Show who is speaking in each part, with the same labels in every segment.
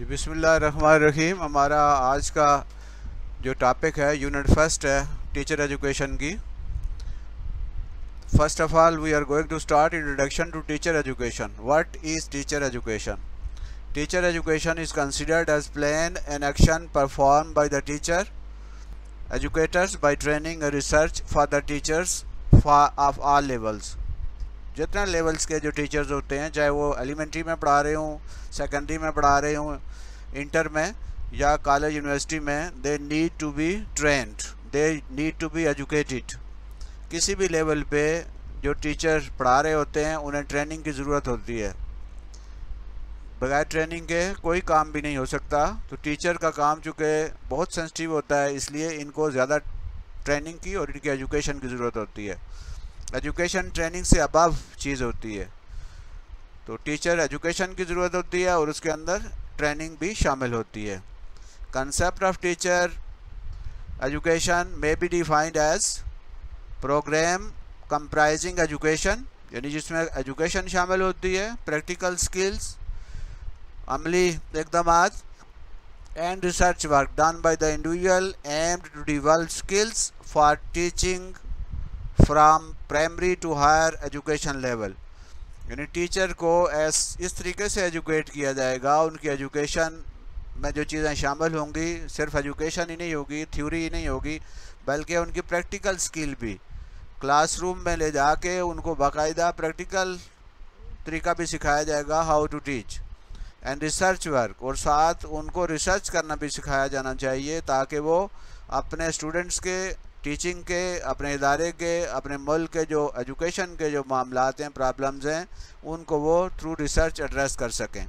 Speaker 1: जी बिस्मिल्लाहिर्रहमानिर्रहीम। हमारा आज का जो टॉपिक है यूनिट फर्स्ट है टीचर एजुकेशन की। First of all we are going to start introduction to teacher education. What is teacher education? Teacher education is considered as plan an action perform by the teacher educators by training and research for the teachers of all levels। जितने levels के जो teachers होते हैं, चाहे वो elementary में पढ़ा रहे हों, सेकेंडरी में पढ़ा रहे हों, इंटर में या कॉलेज यूनिवर्सिटी में, they need to be trained, they need to be educated. किसी भी लेवल पे जो टीचर पढ़ा रहे होते हैं उन्हें ट्रेनिंग की ज़रूरत होती है। बगैर ट्रेनिंग के कोई काम भी नहीं हो सकता। तो टीचर का काम चूँकि बहुत सेंसिटिव होता है, इसलिए इनको ज़्यादा ट्रेनिंग की और इनकी एजुकेशन की ज़रूरत होती है। एजुकेशन ट्रेनिंग से अबव चीज़ होती है। तो टीचर एजुकेशन की ज़रूरत होती है और उसके अंदर ट्रेनिंग भी शामिल होती है। Concept of teacher education may be defined as program comprising education, यानी जिसमें एजुकेशन शामिल होती है, प्रैक्टिकल स्किल्स, अमली इक़दामात, and research work done by the individual aimed to develop skills for teaching from primary to higher education level. यानी teacher को इस तरीके से एजुकेट किया जाएगा, उनकी एजुकेशन में जो चीज़ें शामिल होंगी, सिर्फ एजुकेशन ही नहीं होगी, थ्योरी ही नहीं होगी, बल्कि उनकी प्रैक्टिकल स्किल भी क्लासरूम में ले जाके उनको बाकायदा प्रैक्टिकल तरीका भी सिखाया जाएगा, how to teach, and research work, और साथ उनको रिसर्च करना भी सिखाया जाना चाहिए ताकि वो अपने स्टूडेंट्स के, टीचिंग के, अपने इदारे के, अपने मुल्क के जो एजुकेशन के जो मामलात हैं, प्रॉब्लम्स हैं, उनको वो थ्रू रिसर्च एड्रेस कर सकें।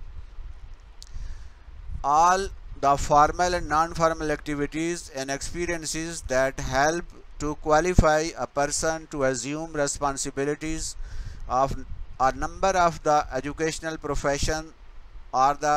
Speaker 1: All the formal and non formal activities and experiences that help to qualify a person to assume responsibilities of a number of the educational profession or the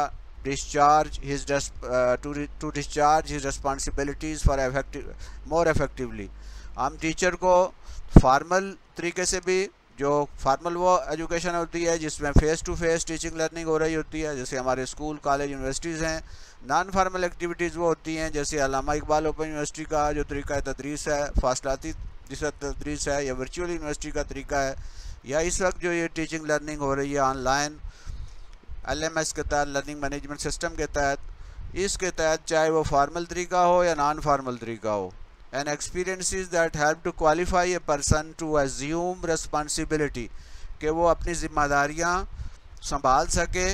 Speaker 1: to discharge his responsibilities for more effectively। हम teacher को formal तरीके से भी, जो formal वो education होती है जिसमें face to face teaching learning हो रही होती है, जैसे हमारे स्कूल, कॉलेज, यूनिवर्सिटीज़ हैं। नॉन फार्मल एक्टिविटीज़ वो होती हैं जैसे अल्लामा इकबाल ओपन यूनिवर्सिटी का जो तरीका तदरीस है, फासलाती जिसका तदरीस है, या वर्चुअल यूनिवर्सिटी का तरीका है, या इस वक्त जो ये टीचिंग लर्निंग हो रही है ऑनलाइन LMS के तहत, लर्निंग मैनेजमेंट सिस्टम के तहत, इसके तहत चाहे वो फार्मल तरीका हो या नॉन फार्मल तरीका हो। And experiences that help to qualify a person to assume responsibility, कि वो अपनी ज़िम्मेदारियाँ संभाल सके,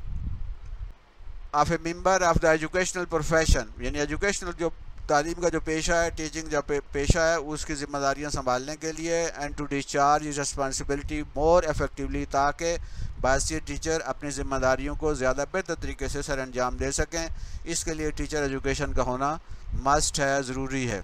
Speaker 1: of a member of the educational profession, यानी एजुकेशनल जो तालीम का जो पेशा है, टीचिंग जो पेशा है, उसकी ज़िम्मेदारियाँ संभालने के लिए, एंड टू डिस्चार्ज इस रिस्पॉन्सिबिलिटी मोर इफेक्टिवली, ताकि बासी टीचर अपनी ज़िम्मेदारियों को ज़्यादा बेहतर तरीके से सर अंजाम दे सकें। इसके लिए टीचर एजुकेशन का होना मस्ट है, ज़रूरी है।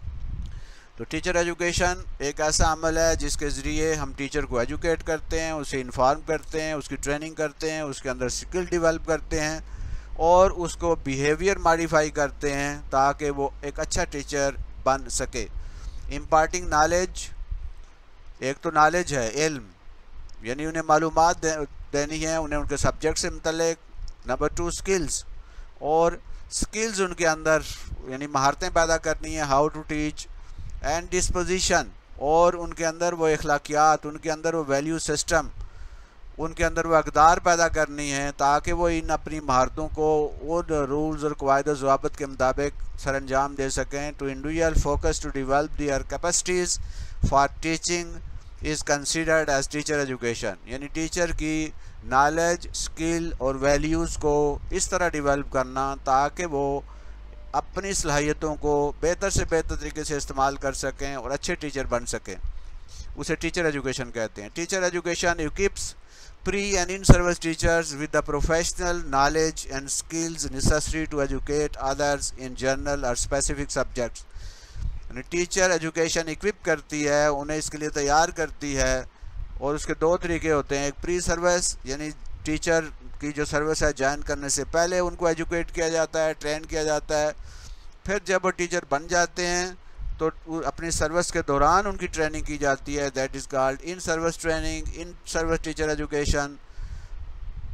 Speaker 1: तो टीचर एजुकेशन एक ऐसा अमल है जिसके ज़रिए हम टीचर को एजुकेट करते हैं, उसे इन्फॉर्म करते हैं, उसकी ट्रेनिंग करते हैं, उसके अंदर स्किल डेवलप करते हैं और उसको बिहेवियर मॉडिफाई करते हैं ताकि वो एक अच्छा टीचर बन सके। इम्पार्टिंग नॉलेज, एक तो नॉलेज है, इल्म, यानी उन्हें मालूमात देनी है, उन्हें उनके सब्जेक्ट से मुतल्लिक। नंबर 2 स्किल्स, और स्किल्स उनके अंदर यानी महारतें पैदा करनी है, how to teach. And disposition, और उनके अंदर वो अखलाकियात, उनके अंदर वो वैल्यू सिस्टम, उनके अंदर वो अक़दार पैदा करनी है ताकि वो इन अपनी महारतों को उन रूल्स और क़वाइद व ज़वाबित के मुताबिक सर अंजाम दे सकें। To individual focus to develop their capacities for teaching is considered as teacher education, यानी टीचर की नॉलेज, स्किल और वैल्यूज़ को इस तरह डेवलप करना ताकि वो अपनी सलाहियतों को बेहतर से बेहतर तरीके से इस्तेमाल कर सकें और अच्छे टीचर बन सकें, उसे टीचर एजुकेशन कहते हैं। Teacher education equips pre and in service teachers with the professional knowledge and skills necessary to educate others in general और specific subjects. Teacher education equip करती है, उन्हें इसके लिए तैयार करती है, और उसके 2 तरीके होते हैं। एक प्री सर्विस, यानी टीचर की जो सर्विस है ज्वाइन करने से पहले उनको एजुकेट किया जाता है, ट्रेन किया जाता है। फिर जब वो टीचर बन जाते हैं तो अपनी सर्विस के दौरान उनकी ट्रेनिंग की जाती है, that is called in service training, in service teacher education.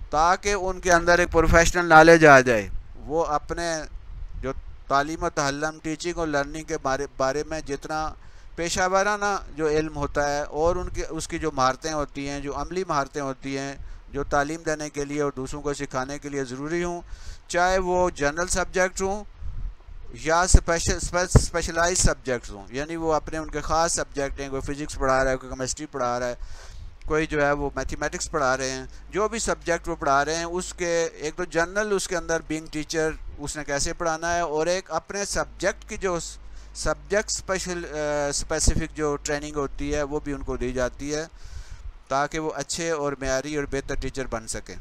Speaker 1: ताकि उनके अंदर एक प्रोफेशनल नॉलेज आ जाए, वो अपने जो तालीम तअल्लुम टीचिंग और लर्निंग के बारे में जितना पेशा वाराना जो इल्म होता है और उनके उसकी जो महारतें होती हैं, जो अमली महारतें होती हैं, जो तालीम देने के लिए और दूसरों को सिखाने के लिए ज़रूरी हों, चाहे वो जनरल सब्जेक्ट हों या स्पेशलाइज सब्जेक्ट्स हों, यानी वो अपने उनके ख़ास सब्जेक्ट हैं, कोई फ़िज़िक्स पढ़ा रहा है, कोई केमिस्ट्री पढ़ा रहा है, कोई जो है वो मैथमेटिक्स पढ़ा रहे हैं, जो भी सब्जेक्ट वो पढ़ा रहे हैं उसके एक तो जनरल उसके अंदर बीइंग टीचर उसने कैसे पढ़ाना है, और एक अपने सब्जेक्ट की जो सब्जेक्ट स्पेसिफिक जो ट्रेनिंग होती है वो भी उनको दी जाती है ताकि वो अच्छे और मेयारी और बेहतर टीचर बन सकें।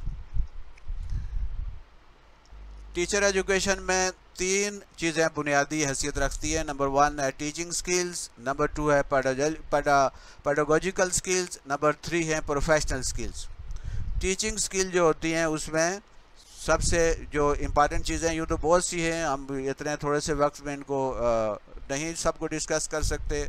Speaker 1: टीचर एजुकेशन में 3 चीज़ें बुनियादी हैसियत रखती है। नंबर 1 है टीचिंग स्किल्स, नंबर 2 है पेडागोजिकल स्किल्स, नंबर 3 है प्रोफेशनल स्किल्स। टीचिंग स्किल जो होती हैं उसमें सबसे जो इम्पॉर्टेंट चीज़ें, यूँ तो बहुत सी हैं, हम इतने थोड़े से वक्त में इनको नहीं सबको डिस्कस कर सकते,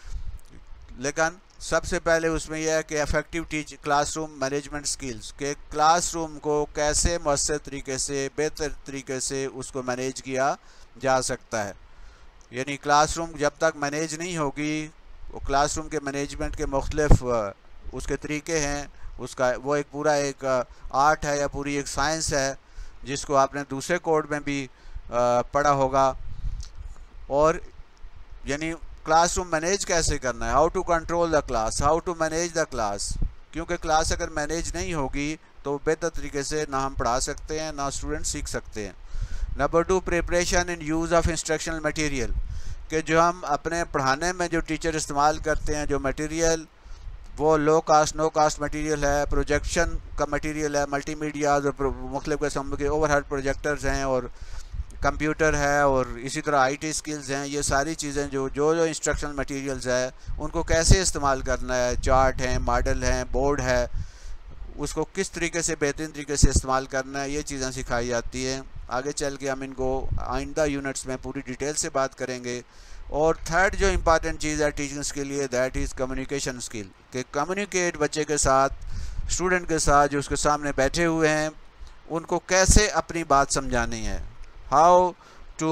Speaker 1: लेकिन सबसे पहले उसमें यह है कि इफ़ेक्टिव क्लासरूम मैनेजमेंट स्किल्स, के क्लासरूम को कैसे मौसर तरीके से बेहतर तरीके से उसको मैनेज किया जा सकता है। यानी क्लासरूम जब तक मैनेज नहीं होगी, वो क्लासरूम के मैनेजमेंट के मुख्तलिफ उसके तरीके हैं, उसका वो एक पूरा एक आर्ट है या पूरी एक साइंस है जिसको आपने दूसरे कोड में भी पढ़ा होगा। और यानी क्लासरूम मैनेज कैसे करना है, how to control the class, how to manage the class, क्योंकि क्लास अगर मैनेज नहीं होगी तो बेहतर तरीके से ना हम पढ़ा सकते हैं ना स्टूडेंट सीख सकते हैं। Number 2 preparation and use of instructional material, कि जो हम अपने पढ़ाने में जो टीचर इस्तेमाल करते हैं जो मटेरियल, वो low cost no cost material है, प्रोजेक्शन का मटेरियल है, मल्टीमीडिया और मुख्तलिफ़ किस्म के ओवरहेड प्रोजेक्टर्स हैं और कंप्यूटर है और इसी तरह आईटी स्किल्स हैं। ये सारी चीज़ें जो इंस्ट्रक्शनल मटेरियल्स है उनको कैसे इस्तेमाल करना है, चार्ट हैं, मॉडल हैं, बोर्ड है, उसको किस तरीके से बेहतरीन तरीके से इस्तेमाल करना है, ये चीज़ें सिखाई जाती हैं। आगे चल के हम इनको आइंदा यूनिट्स में पूरी डिटेल से बात करेंगे। और थर्ड जो इम्पॉर्टेंट चीज़ है टीचिंग्स के लिए, दैट इज़ कम्युनिकेशन स्किल, कि कम्युनिकेट बच्चे के साथ, स्टूडेंट के साथ जो उसके सामने बैठे हुए हैं उनको कैसे अपनी बात समझानी है, हाउ टू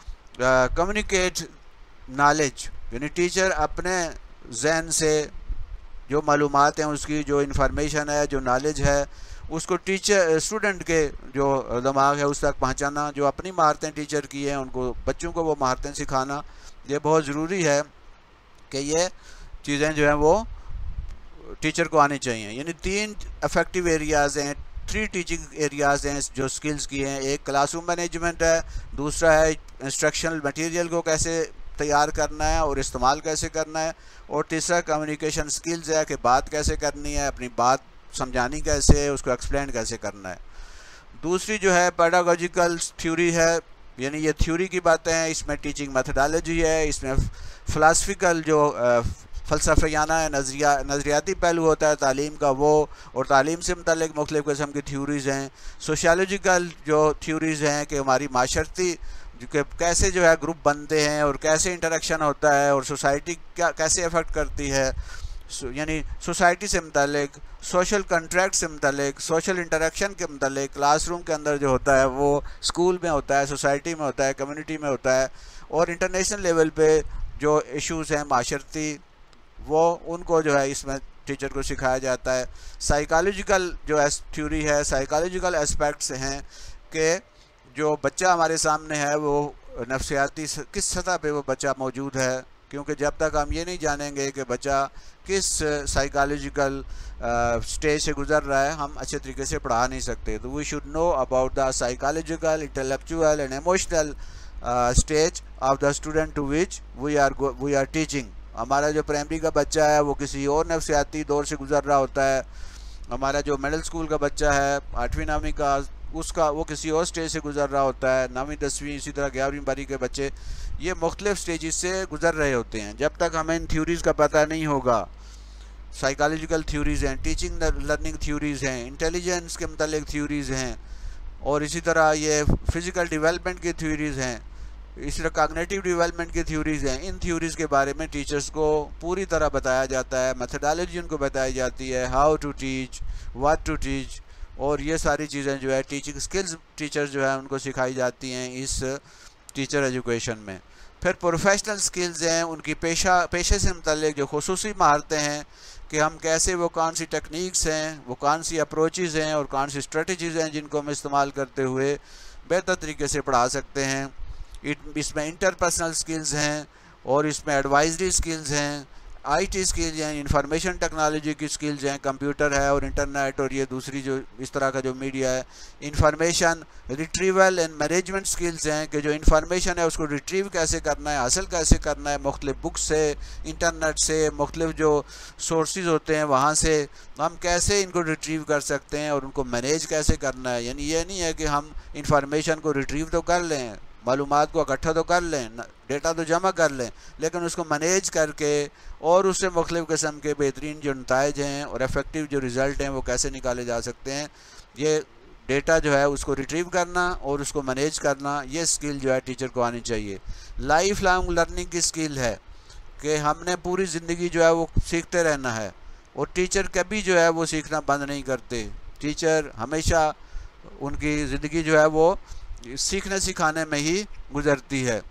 Speaker 1: कम्युनिकेट नॉलेज, यानी टीचर अपने जहन से जो मालूमात हैं, उसकी जो इन्फॉर्मेशन है, जो नॉलेज है, उसको टीचर स्टूडेंट के जो दिमाग है उस तक पहुंचाना। जो अपनी महारतें टीचर की हैं उनको बच्चों को वो महारतें सिखाना, ये बहुत ज़रूरी है कि ये चीज़ें जो हैं वो टीचर को आनी चाहिए। यानी 3 इफ़ेक्टिव एरियाज़ हैं, 3 टीचिंग एरियाज़ हैं जो स्किल्स की हैं। एक क्लासरूम मैनेजमेंट है, दूसरा है इंस्ट्रक्शनल मटेरियल को कैसे तैयार करना है और इस्तेमाल कैसे करना है, और तीसरा कम्युनिकेशन स्किल्स है कि बात कैसे करनी है, अपनी बात समझानी कैसे है, उसको एक्सप्लेन कैसे करना है। दूसरी जो है पेडागोजिकल थ्योरी है, यानी ये थ्योरी की बातें हैं, इसमें टीचिंग मेथडोलॉजी है, इसमें फ़िलासफ़िकल जो फ़लसफ़ियाना है, नज़रियाती पहलू होता है तालीम का वो, और तालीम से मुतल्लिक़ मुख्तलिफ़ किस्म की थ्योरीज़ हैं। सोशियोलॉजिकल जो थ्योरीज़ हैं कि हमारी माशरती कैसे जो है ग्रुप बनते हैं और कैसे इंटरेक्शन होता है और सोसाइटी क्या कैसे अफेक्ट करती है, यानी सोसाइटी से मुतल्लिक़, सोशल कंट्रैक्ट से मुतल्लिक़, सोशल इंटरेक्शन के मुतल्लिक़ क्लासरूम के अंदर जो होता है वो स्कूल में होता है, सोसाइटी में होता है, कम्युनिटी में होता है, और इंटरनेशनल लेवल पे जो इश्यूज़ हैं माशरती, वो उनको जो है इसमें टीचर को सिखाया जाता है। साइकोलॉजिकल जो थ्योरी है, साइकोलॉजिकल एस्पेक्ट्स हैं कि जो बच्चा हमारे सामने है वो नफ्सियाती किस सतह पे वो बच्चा मौजूद है, क्योंकि जब तक हम ये नहीं जानेंगे कि बच्चा किस साइकोलॉजिकल स्टेज से गुजर रहा है, हम अच्छे तरीके से पढ़ा नहीं सकते। तो we should know about the psychological, intellectual and emotional stage of the student to which we are teaching. हमारा जो प्राइमरी का बच्चा है वो किसी और नफ्सियाती दौर से गुजर रहा होता है, हमारा जो मिडिल स्कूल का बच्चा है 8वीं 9वीं का, उसका वो किसी और स्टेज से गुजर रहा होता है, 9वीं 10वीं इसी तरह 11वीं 12वीं के बच्चे ये मुख्तलिफ स्टेजेस से गुजर रहे होते हैं। जब तक हमें इन थ्योरीज़ का पता नहीं होगा, साइकोलॉजिकल थ्योरीज़ हैं, टीचिंग लर्निंग थ्योरीज़ हैं, इंटेलिजेंस के मुतालिक थ्योरीज़ हैं, और इसी तरह ये फ़िज़िकल डेवलपमेंट की थ्योरीज़ हैं, इस तरह कॉग्निटिव डेवलपमेंट की थ्योरीज़ हैं। इन थ्योरीज़ के बारे में टीचर्स को पूरी तरह बताया जाता है, मेथडोलॉजी उनको बताई जाती है, how to teach, what to teach, और ये सारी चीज़ें जो है टीचिंग स्किल्स टीचर जो है उनको सिखाई जाती हैं इस टीचर एजुकेशन में। फिर प्रोफेशनल स्किल्स हैं, उनकी पेशे से मुतल्लिक जो खुसूसी महारतें हैं कि हम कैसे, वो कौन सी टेक्निक्स हैं, वो कौन सी अप्रोचेज़ हैं और कौन सी स्ट्रेटजीज़ हैं जिनको हम इस्तेमाल करते हुए बेहतर तरीके से पढ़ा सकते हैं। इसमें इंटरपर्सनल स्किल्स हैं और इसमें एडवाइजरी स्किल्स हैं, आईटी स्किल्स हैं, इंफॉर्मेशन टेक्नोलॉजी की स्किल्स हैं, कंप्यूटर है और इंटरनेट और ये दूसरी जो इस तरह का जो मीडिया है, information retrieval and management skills हैं कि जो इंफॉर्मेशन है उसको रिट्रीव कैसे करना है, हासिल कैसे करना है, मुख्तलिफ बुक्स से, इंटरनेट से, मुख्तलिफ जो सोर्सेज होते हैं वहाँ से हम कैसे इनको रिट्रीव कर सकते हैं और उनको मैनेज कैसे करना है। यानी ये नहीं है कि हम इंफॉर्मेशन को रिट्रीव तो कर लें, मालूमात को इकट्ठा तो कर लें, डेटा तो जमा कर लें, लेकिन उसको मैनेज करके और उससे मुख्तलिफ़ किस्म के बेहतरीन जो नताइज हैं और इफ़ेक्टिव जो रिज़ल्ट हैं वो कैसे निकाले जा सकते हैं। ये डेटा जो है उसको रिट्रीव करना और उसको मैनेज करना, ये स्किल जो है टीचर को आनी चाहिए। लाइफ लॉन्ग लर्निंग की स्किल है कि हमने पूरी ज़िंदगी जो है वो सीखते रहना है और टीचर कभी जो है वो सीखना बंद नहीं करते। टीचर हमेशा उनकी ज़िंदगी जो है वो सीखने सिखाने में ही गुजरती है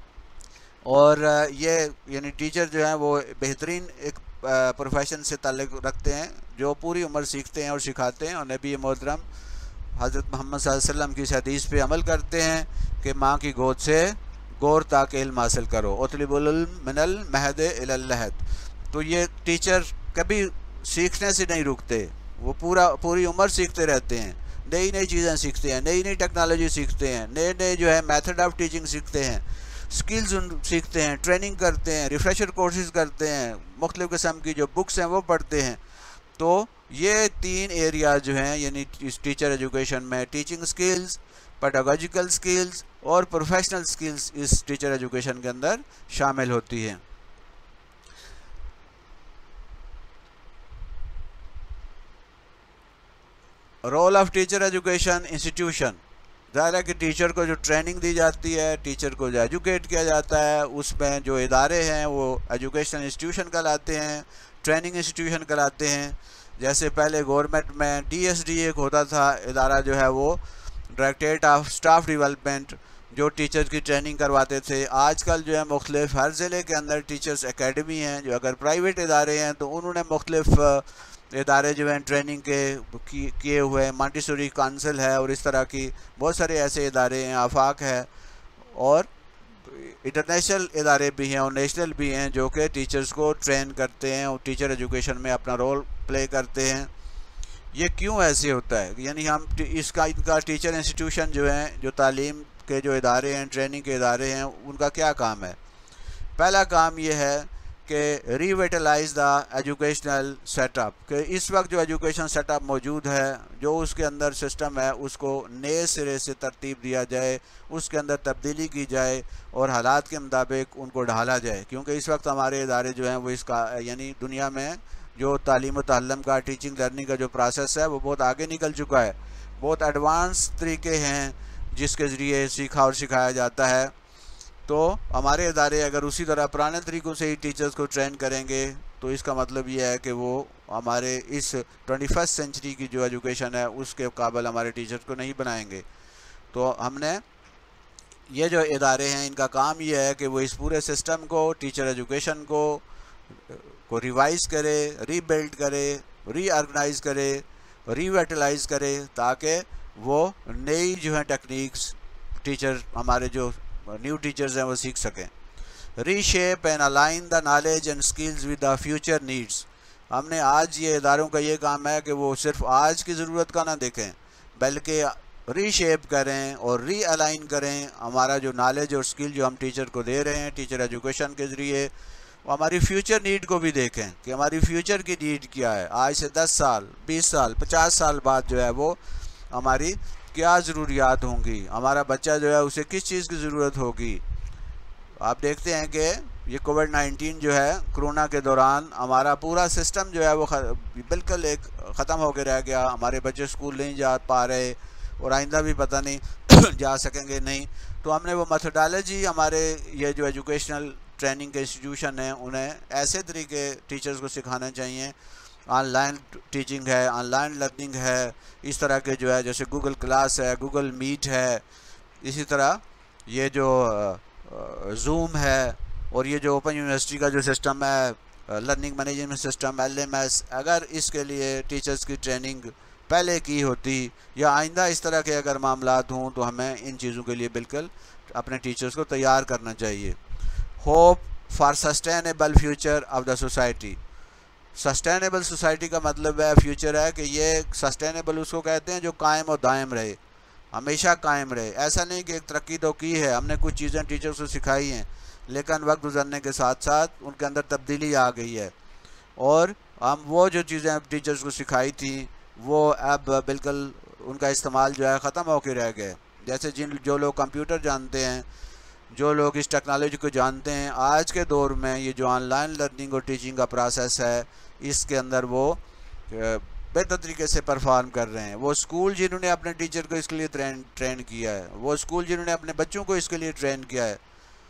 Speaker 1: और ये यानी टीचर जो है वो बेहतरीन एक प्रोफेशन से ताल्लुक़ रखते हैं जो पूरी उम्र सीखते हैं और सिखाते हैं और नबी मोहतरम हज़रत मोहम्मद सल्लल्लाहु अलैहि वसल्लम की इस हदीस पे अमल करते हैं कि माँ की गोद से गौर ताक इल्म हासिल करो, उतलिबुल इल्म मिनल महद इलल लहद। तो ये टीचर कभी सीखने से नहीं रुकते, वो पूरी उम्र सीखते रहते हैं, नई नई चीज़ें सीखते हैं, नई नई टेक्नोलॉजी सीखते हैं, नए नए जो है मेथड ऑफ टीचिंग सीखते हैं, स्किल्स सीखते हैं, ट्रेनिंग करते हैं, रिफ्रेशर कोर्सेज करते हैं, मुख्तलिफ़ किस्म की जो बुक्स हैं वो पढ़ते हैं। तो ये 3 एरिया जो हैं यानी इस टीचर एजुकेशन में टीचिंग स्किल्स, पेडागोजिकल स्किल्स और प्रोफेशनल स्किल्स इस टीचर एजुकेशन के अंदर शामिल होती हैं। Role of teacher education institution, ज़ाहिर है कि टीचर को जो ट्रेनिंग दी जाती है, टीचर को जो एजुकेट किया जाता है, उसमें जो इदारे हैं वो एजुकेशनल इंस्टीट्यूशन कहलाते हैं, ट्रेनिंग इंस्टीट्यूशन कहलाते हैं। जैसे पहले गवर्नमेंट में DSD एक होता था इदारा जो है वो डायरेक्टरेट ऑफ स्टाफ डेवलपमेंट, जो टीचर्स की ट्रेनिंग करवाते थे। आजकल जो है मुख्तलिफ हर ज़िले के अंदर टीचर्स एकेडमी हैं, जो अगर प्राइवेट इदारे हैं तो उन्होंने मुख्तलिफ इदारे जो हैं ट्रेनिंग के किए हुए, मॉन्टेसरी काउंसिल है और इस तरह की बहुत सारे ऐसे इदारे हैं, आफाक है और इंटरनेशनल इदारे भी हैं और नेशनल भी हैं जो कि टीचर्स को ट्रेन करते हैं और टीचर एजुकेशन में अपना रोल प्ले करते हैं। ये क्यों ऐसे होता है? यानी हम इनका टीचर इंस्टीट्यूशन जो हैं, जो तालीम के जो इदारे हैं, ट्रेनिंग के इदारे हैं, उनका क्या काम है? पहला काम ये है कि रिविटलाइज द एजुकेशनल सेटअप, कि इस वक्त जो एजुकेशन सेटअप मौजूद है, जो उसके अंदर सिस्टम है, उसको नए सिरे से तरतीब दिया जाए, उसके अंदर तब्दीली की जाए और हालात के मुताबिक उनको ढाला जाए। क्योंकि इस वक्त हमारे इदारे जो हैं वो इसका यानी दुनिया में जो तालीम व ताल्लुम का, टीचिंग लर्निंग का जो प्रोसेस है वो बहुत आगे निकल चुका है। बहुत एडवांस तरीके हैं जिसके ज़रिए सीखा और सिखाया जाता है। तो हमारे इदारे अगर उसी तरह पुराने तरीक़ों से ही टीचर्स को ट्रेन करेंगे तो इसका मतलब ये है कि वो हमारे इस 21st सेंचुरी की जो एजुकेशन है उसके काबिल हमारे टीचर्स को नहीं बनाएंगे। तो हमने ये जो इदारे हैं इनका काम ये है कि वो इस पूरे सिस्टम को, टीचर एजुकेशन को रिवाइज़ करे, रीबिल्ड करे, रीऑर्गेनाइज़ करे, रिविटलाइज़ करे, ताकि वो नई जो है टेक्निक्स टीचर, हमारे जो न्यू टीचर्स हैं वो सीख सकें। Reshape and align the knowledge and skills with the future needs. हमने आज ये इदारों का ये काम है कि वो सिर्फ आज की ज़रूरत का ना देखें, बल्कि रीशेप करें और रीअलाइन करें हमारा जो नॉलेज और स्किल जो हम टीचर को दे रहे हैं टीचर एजुकेशन के ज़रिए, वो हमारी फ्यूचर नीड को भी देखें कि हमारी फ्यूचर की नीड क्या है, आज से 10 साल, 20 साल, 50 साल बाद जो है वो हमारी क्या ज़रूरियात होंगी, हमारा बच्चा जो है उसे किस चीज़ की ज़रूरत होगी। आप देखते हैं कि ये कोविड-19 जो है, कोरोना के दौरान हमारा पूरा सिस्टम जो है वो बिल्कुल एक ख़त्म होकर रह गया। हमारे बच्चे स्कूल नहीं जा पा रहे और आइंदा भी पता नहीं जा सकेंगे नहीं। तो हमने वो मेथोडोलॉजी, हमारे ये जो एजुकेशनल ट्रेनिंग के इंस्टीट्यूशन हैं उन्हें ऐसे तरीके टीचर्स को सिखाने चाहिए ऑनलाइन टीचिंग है, ऑनलाइन लर्निंग है, इस तरह के जो है जैसे गूगल क्लास है, गूगल मीट है, इसी तरह ये जो जूम है, और ये जो ओपन यूनिवर्सिटी का जो सिस्टम है लर्निंग मैनेजमेंट सिस्टम LMS, अगर इसके लिए टीचर्स की ट्रेनिंग पहले की होती या आइंदा इस तरह के अगर मामलात हों तो हमें इन चीज़ों के लिए बिल्कुल अपने टीचर्स को तैयार करना चाहिए। Hope for sustainable future of the society. Sustainable society का मतलब है फ्यूचर है कि ये सस्टेनेबल उसको कहते हैं जो कायम और दायम रहे, हमेशा कायम रहे। ऐसा नहीं कि एक तरक्की तो की है, हमने कुछ चीज़ें टीचर्स को सिखाई हैं, लेकिन वक्त गुजरने के साथ साथ उनके अंदर तब्दीली आ गई है और हम वो जो चीज़ें टीचर्स को सिखाई थी वो अब बिल्कुल उनका इस्तेमाल जो है ख़त्म होकर रह गए। जैसे जो लोग कंप्यूटर जानते हैं, जो लोग इस टेक्नोलॉजी को जानते हैं, आज के दौर में ये जो ऑनलाइन लर्निंग और टीचिंग का प्रोसेस है इसके अंदर वो बेहतर तरीके से परफॉर्म कर रहे हैं। वो स्कूल जिन्होंने अपने टीचर को इसके लिए ट्रेन किया है, वो स्कूल जिन्होंने अपने बच्चों को इसके लिए ट्रेन किया है,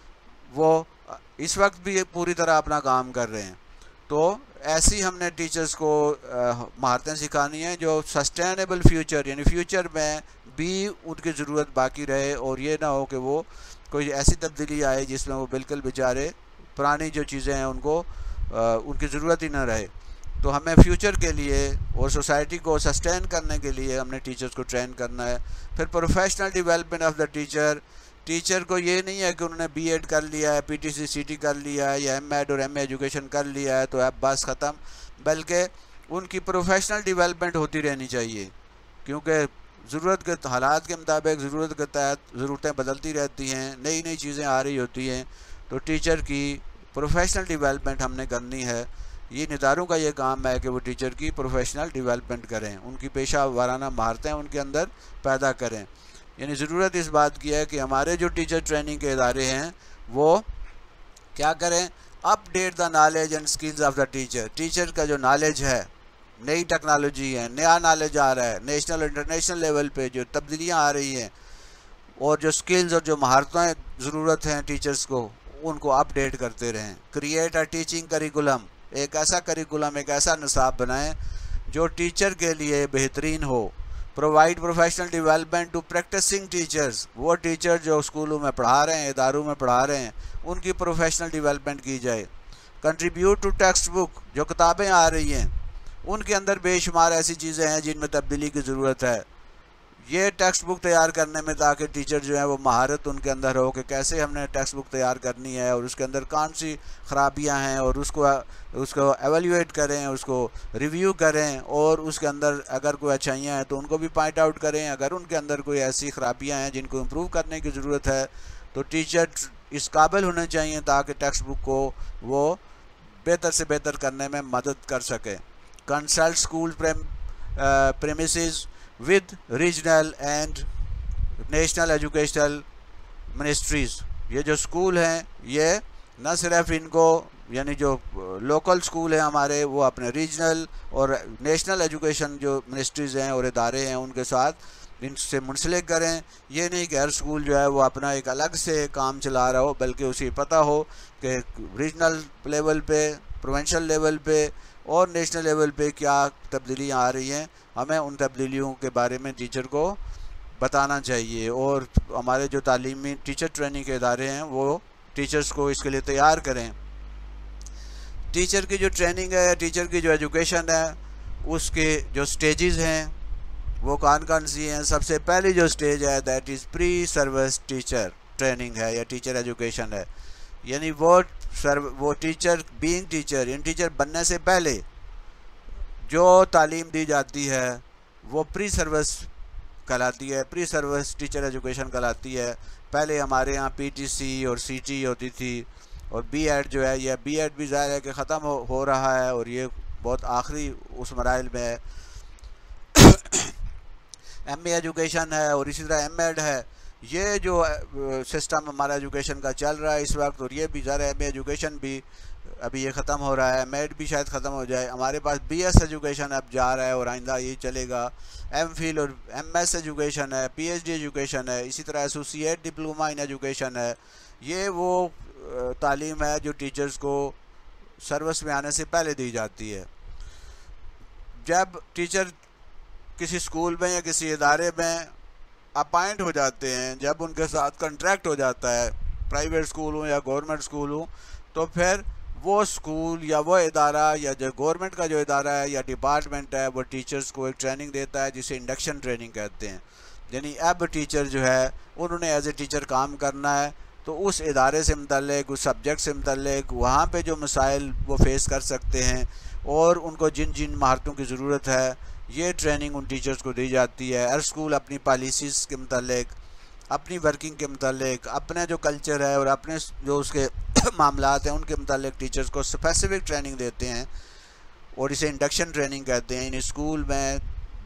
Speaker 1: वो इस वक्त भी पूरी तरह अपना काम कर रहे हैं। तो ऐसी हमने टीचर्स को महारतें सिखानी है जो सस्टेनेबल फ्यूचर यानी फ्यूचर में भी उनकी ज़रूरत बाकी रहे और ये ना हो कि वो कोई ऐसी तब्दीली आए जिसमें वो बिल्कुल बेचारे पुरानी जो चीज़ें हैं उनको उनकी ज़रूरत ही ना रहे। तो हमें फ्यूचर के लिए और सोसाइटी को सस्टेन करने के लिए हमने टीचर्स को ट्रेन करना है। फिर professional development of the teacher को ये नहीं है कि उन्होंने BEd कर लिया है, PTC CT कर लिया है या MEd और MA एजुकेशन कर लिया है तो अब बस ख़त्म, बल्कि उनकी प्रोफेशनल डेवलपमेंट होती रहनी चाहिए, क्योंकि ज़रूरत के हालात के मुताबिक ज़रूरत के तहत ज़रूरतें बदलती रहती हैं, नई नई चीज़ें आ रही होती हैं। तो टीचर की प्रोफेशनल डेवलपमेंट हमने करनी है। ये इदारों का ये काम है कि वो टीचर की प्रोफेशनल डेवलपमेंट करें, उनकी पेशा वाराना महारतें उनके अंदर पैदा करें। यानी ज़रूरत इस बात की है कि हमारे जो टीचर ट्रेनिंग के इदारे हैं वो क्या करें, update the knowledge and skills of the teacher का जो नॉलेज है, नई टेक्नोलॉजी है, नया नॉलेज आ रहा है, नेशनल और इंटरनेशनल लेवल पे जो तब्दीलियाँ आ रही हैं और जो स्किल्स और जो महारतें ज़रूरत हैं टीचर्स को, उनको अपडेट करते रहें। क्रिएट अ टीचिंग करिकुलम, एक ऐसा करिकुलम, एक ऐसा निसाब बनाएं जो टीचर के लिए बेहतरीन हो। Provide professional development to practising teachers, वो टीचर जो स्कूलों में पढ़ा रहे हैं, इदारों में पढ़ा रहे हैं, उनकी प्रोफेशनल डेवलपमेंट की जाए। कंट्रीब्यूट टू टेक्स्ट बुक, जो किताबें आ रही हैं उनके अंदर बेशुमार ऐसी चीज़ें हैं जिनमें तब्दीली की ज़रूरत है। ये टेक्स्ट बुक तैयार करने में ताकि टीचर जो है वो महारत उनके अंदर हो कि कैसे हमने टेक्स्ट बुक तैयार करनी है और उसके अंदर कौन सी ख़राबियाँ हैं और उसको एवेल्यूएट करें, उसको रिव्यू करें और उसके अंदर अगर कोई अच्छाइयाँ हैं तो उनको भी पॉइंट आउट करें। अगर उनके अंदर कोई ऐसी ख़राबियाँ हैं जिनको इम्प्रूव करने की ज़रूरत है तो टीचर इस काबिल होने चाहिए ताकि टेक्स्ट बुक को वो बेहतर से बेहतर करने में मदद कर सके। Consult school premises with regional and national educational ministries, ये जो स्कूल हैं ये न सिर्फ इनको यानी जो लोकल स्कूल हैं हमारे वो अपने रीजनल और नेशनल एजुकेशन जो मिनिस्ट्रीज़ हैं और इदारे हैं उनके साथ इनसे मुंसलिक करें। ये नहीं कि हर स्कूल जो है वो अपना एक अलग से काम चला रहा हो, बल्कि उसे पता हो कि रीजनल लेवल पे, प्रोविंशियल लेवल पे और नेशनल लेवल पे क्या तब्दीलियाँ आ रही हैं। हमें उन तब्दीलियों के बारे में टीचर को बताना चाहिए और हमारे जो तालीमी टीचर ट्रेनिंग के इदारे हैं वो टीचर्स को इसके लिए तैयार करें। टीचर की जो ट्रेनिंग है, टीचर की जो एजुकेशन है, उसके जो स्टेजेस हैं वो कौन कौन सी हैं। सबसे पहली जो स्टेज है that is pre service teacher training है या टीचर एजुकेशन है। यानी वो टीचर बीइंग टीचर यानी टीचर बनने से पहले जो तालीम दी जाती है वो प्री सर्विस कहलाती है, प्री सर्विस टीचर एजुकेशन कहलाती है। पहले हमारे यहाँ PTC और CT होती थी और BEd जो है, यह BEd भी ज़ाहिर है कि ख़त्म हो रहा है और ये बहुत आखिरी उस मराइल में है। MA एजुकेशन है और इसी तरह MEd है। ये जो सिस्टम हमारा एजुकेशन का चल रहा है इस वक्त, और ये भी ज़रा MA एजुकेशन भी अभी ये ख़त्म हो रहा है, MEd भी शायद ख़त्म हो जाए। हमारे पास BS एजुकेशन अब जा रहा है और आइंदा ये चलेगा। MPhil और MS एजुकेशन है, PhD एजुकेशन है, इसी तरह एसोसिएट डिप्लोमा इन एजुकेशन है। ये वो तालीम है जो टीचर्स को सर्विस में आने से पहले दी जाती है। जब टीचर किसी स्कूल में या किसी इदारे में अपॉइंट हो जाते हैं, जब उनके साथ कॉन्ट्रैक्ट हो जाता है, प्राइवेट स्कूल हो या गवर्नमेंट स्कूल हो, तो फिर वो स्कूल या वो इदारा या जो गवर्नमेंट का जो इदारा है या डिपार्टमेंट है वो टीचर्स को एक ट्रेनिंग देता है जिसे इंडक्शन ट्रेनिंग कहते हैं। यानी अब टीचर जो है उन्होंने एज ए टीचर काम करना है, तो उस इदारे से मुतल्लिक, उस सब्जेक्ट से मुतल्लिक वहाँ पे जो मसाइल वो फेस कर सकते हैं और उनको जिन जिन महारतों की ज़रूरत है, ये ट्रेनिंग उन टीचर्स को दी जाती है। हर स्कूल अपनी पॉलिसीज़ के मुतल्लिक, अपनी वर्किंग के मुतल्लिक, अपने जो कल्चर है और अपने जो उसके मामलात हैं उनके मुतल्लिक टीचर्स को स्पेसिफिक ट्रेनिंग देते हैं और इसे इंडक्शन ट्रेनिंग कहते हैं। इन स्कूल में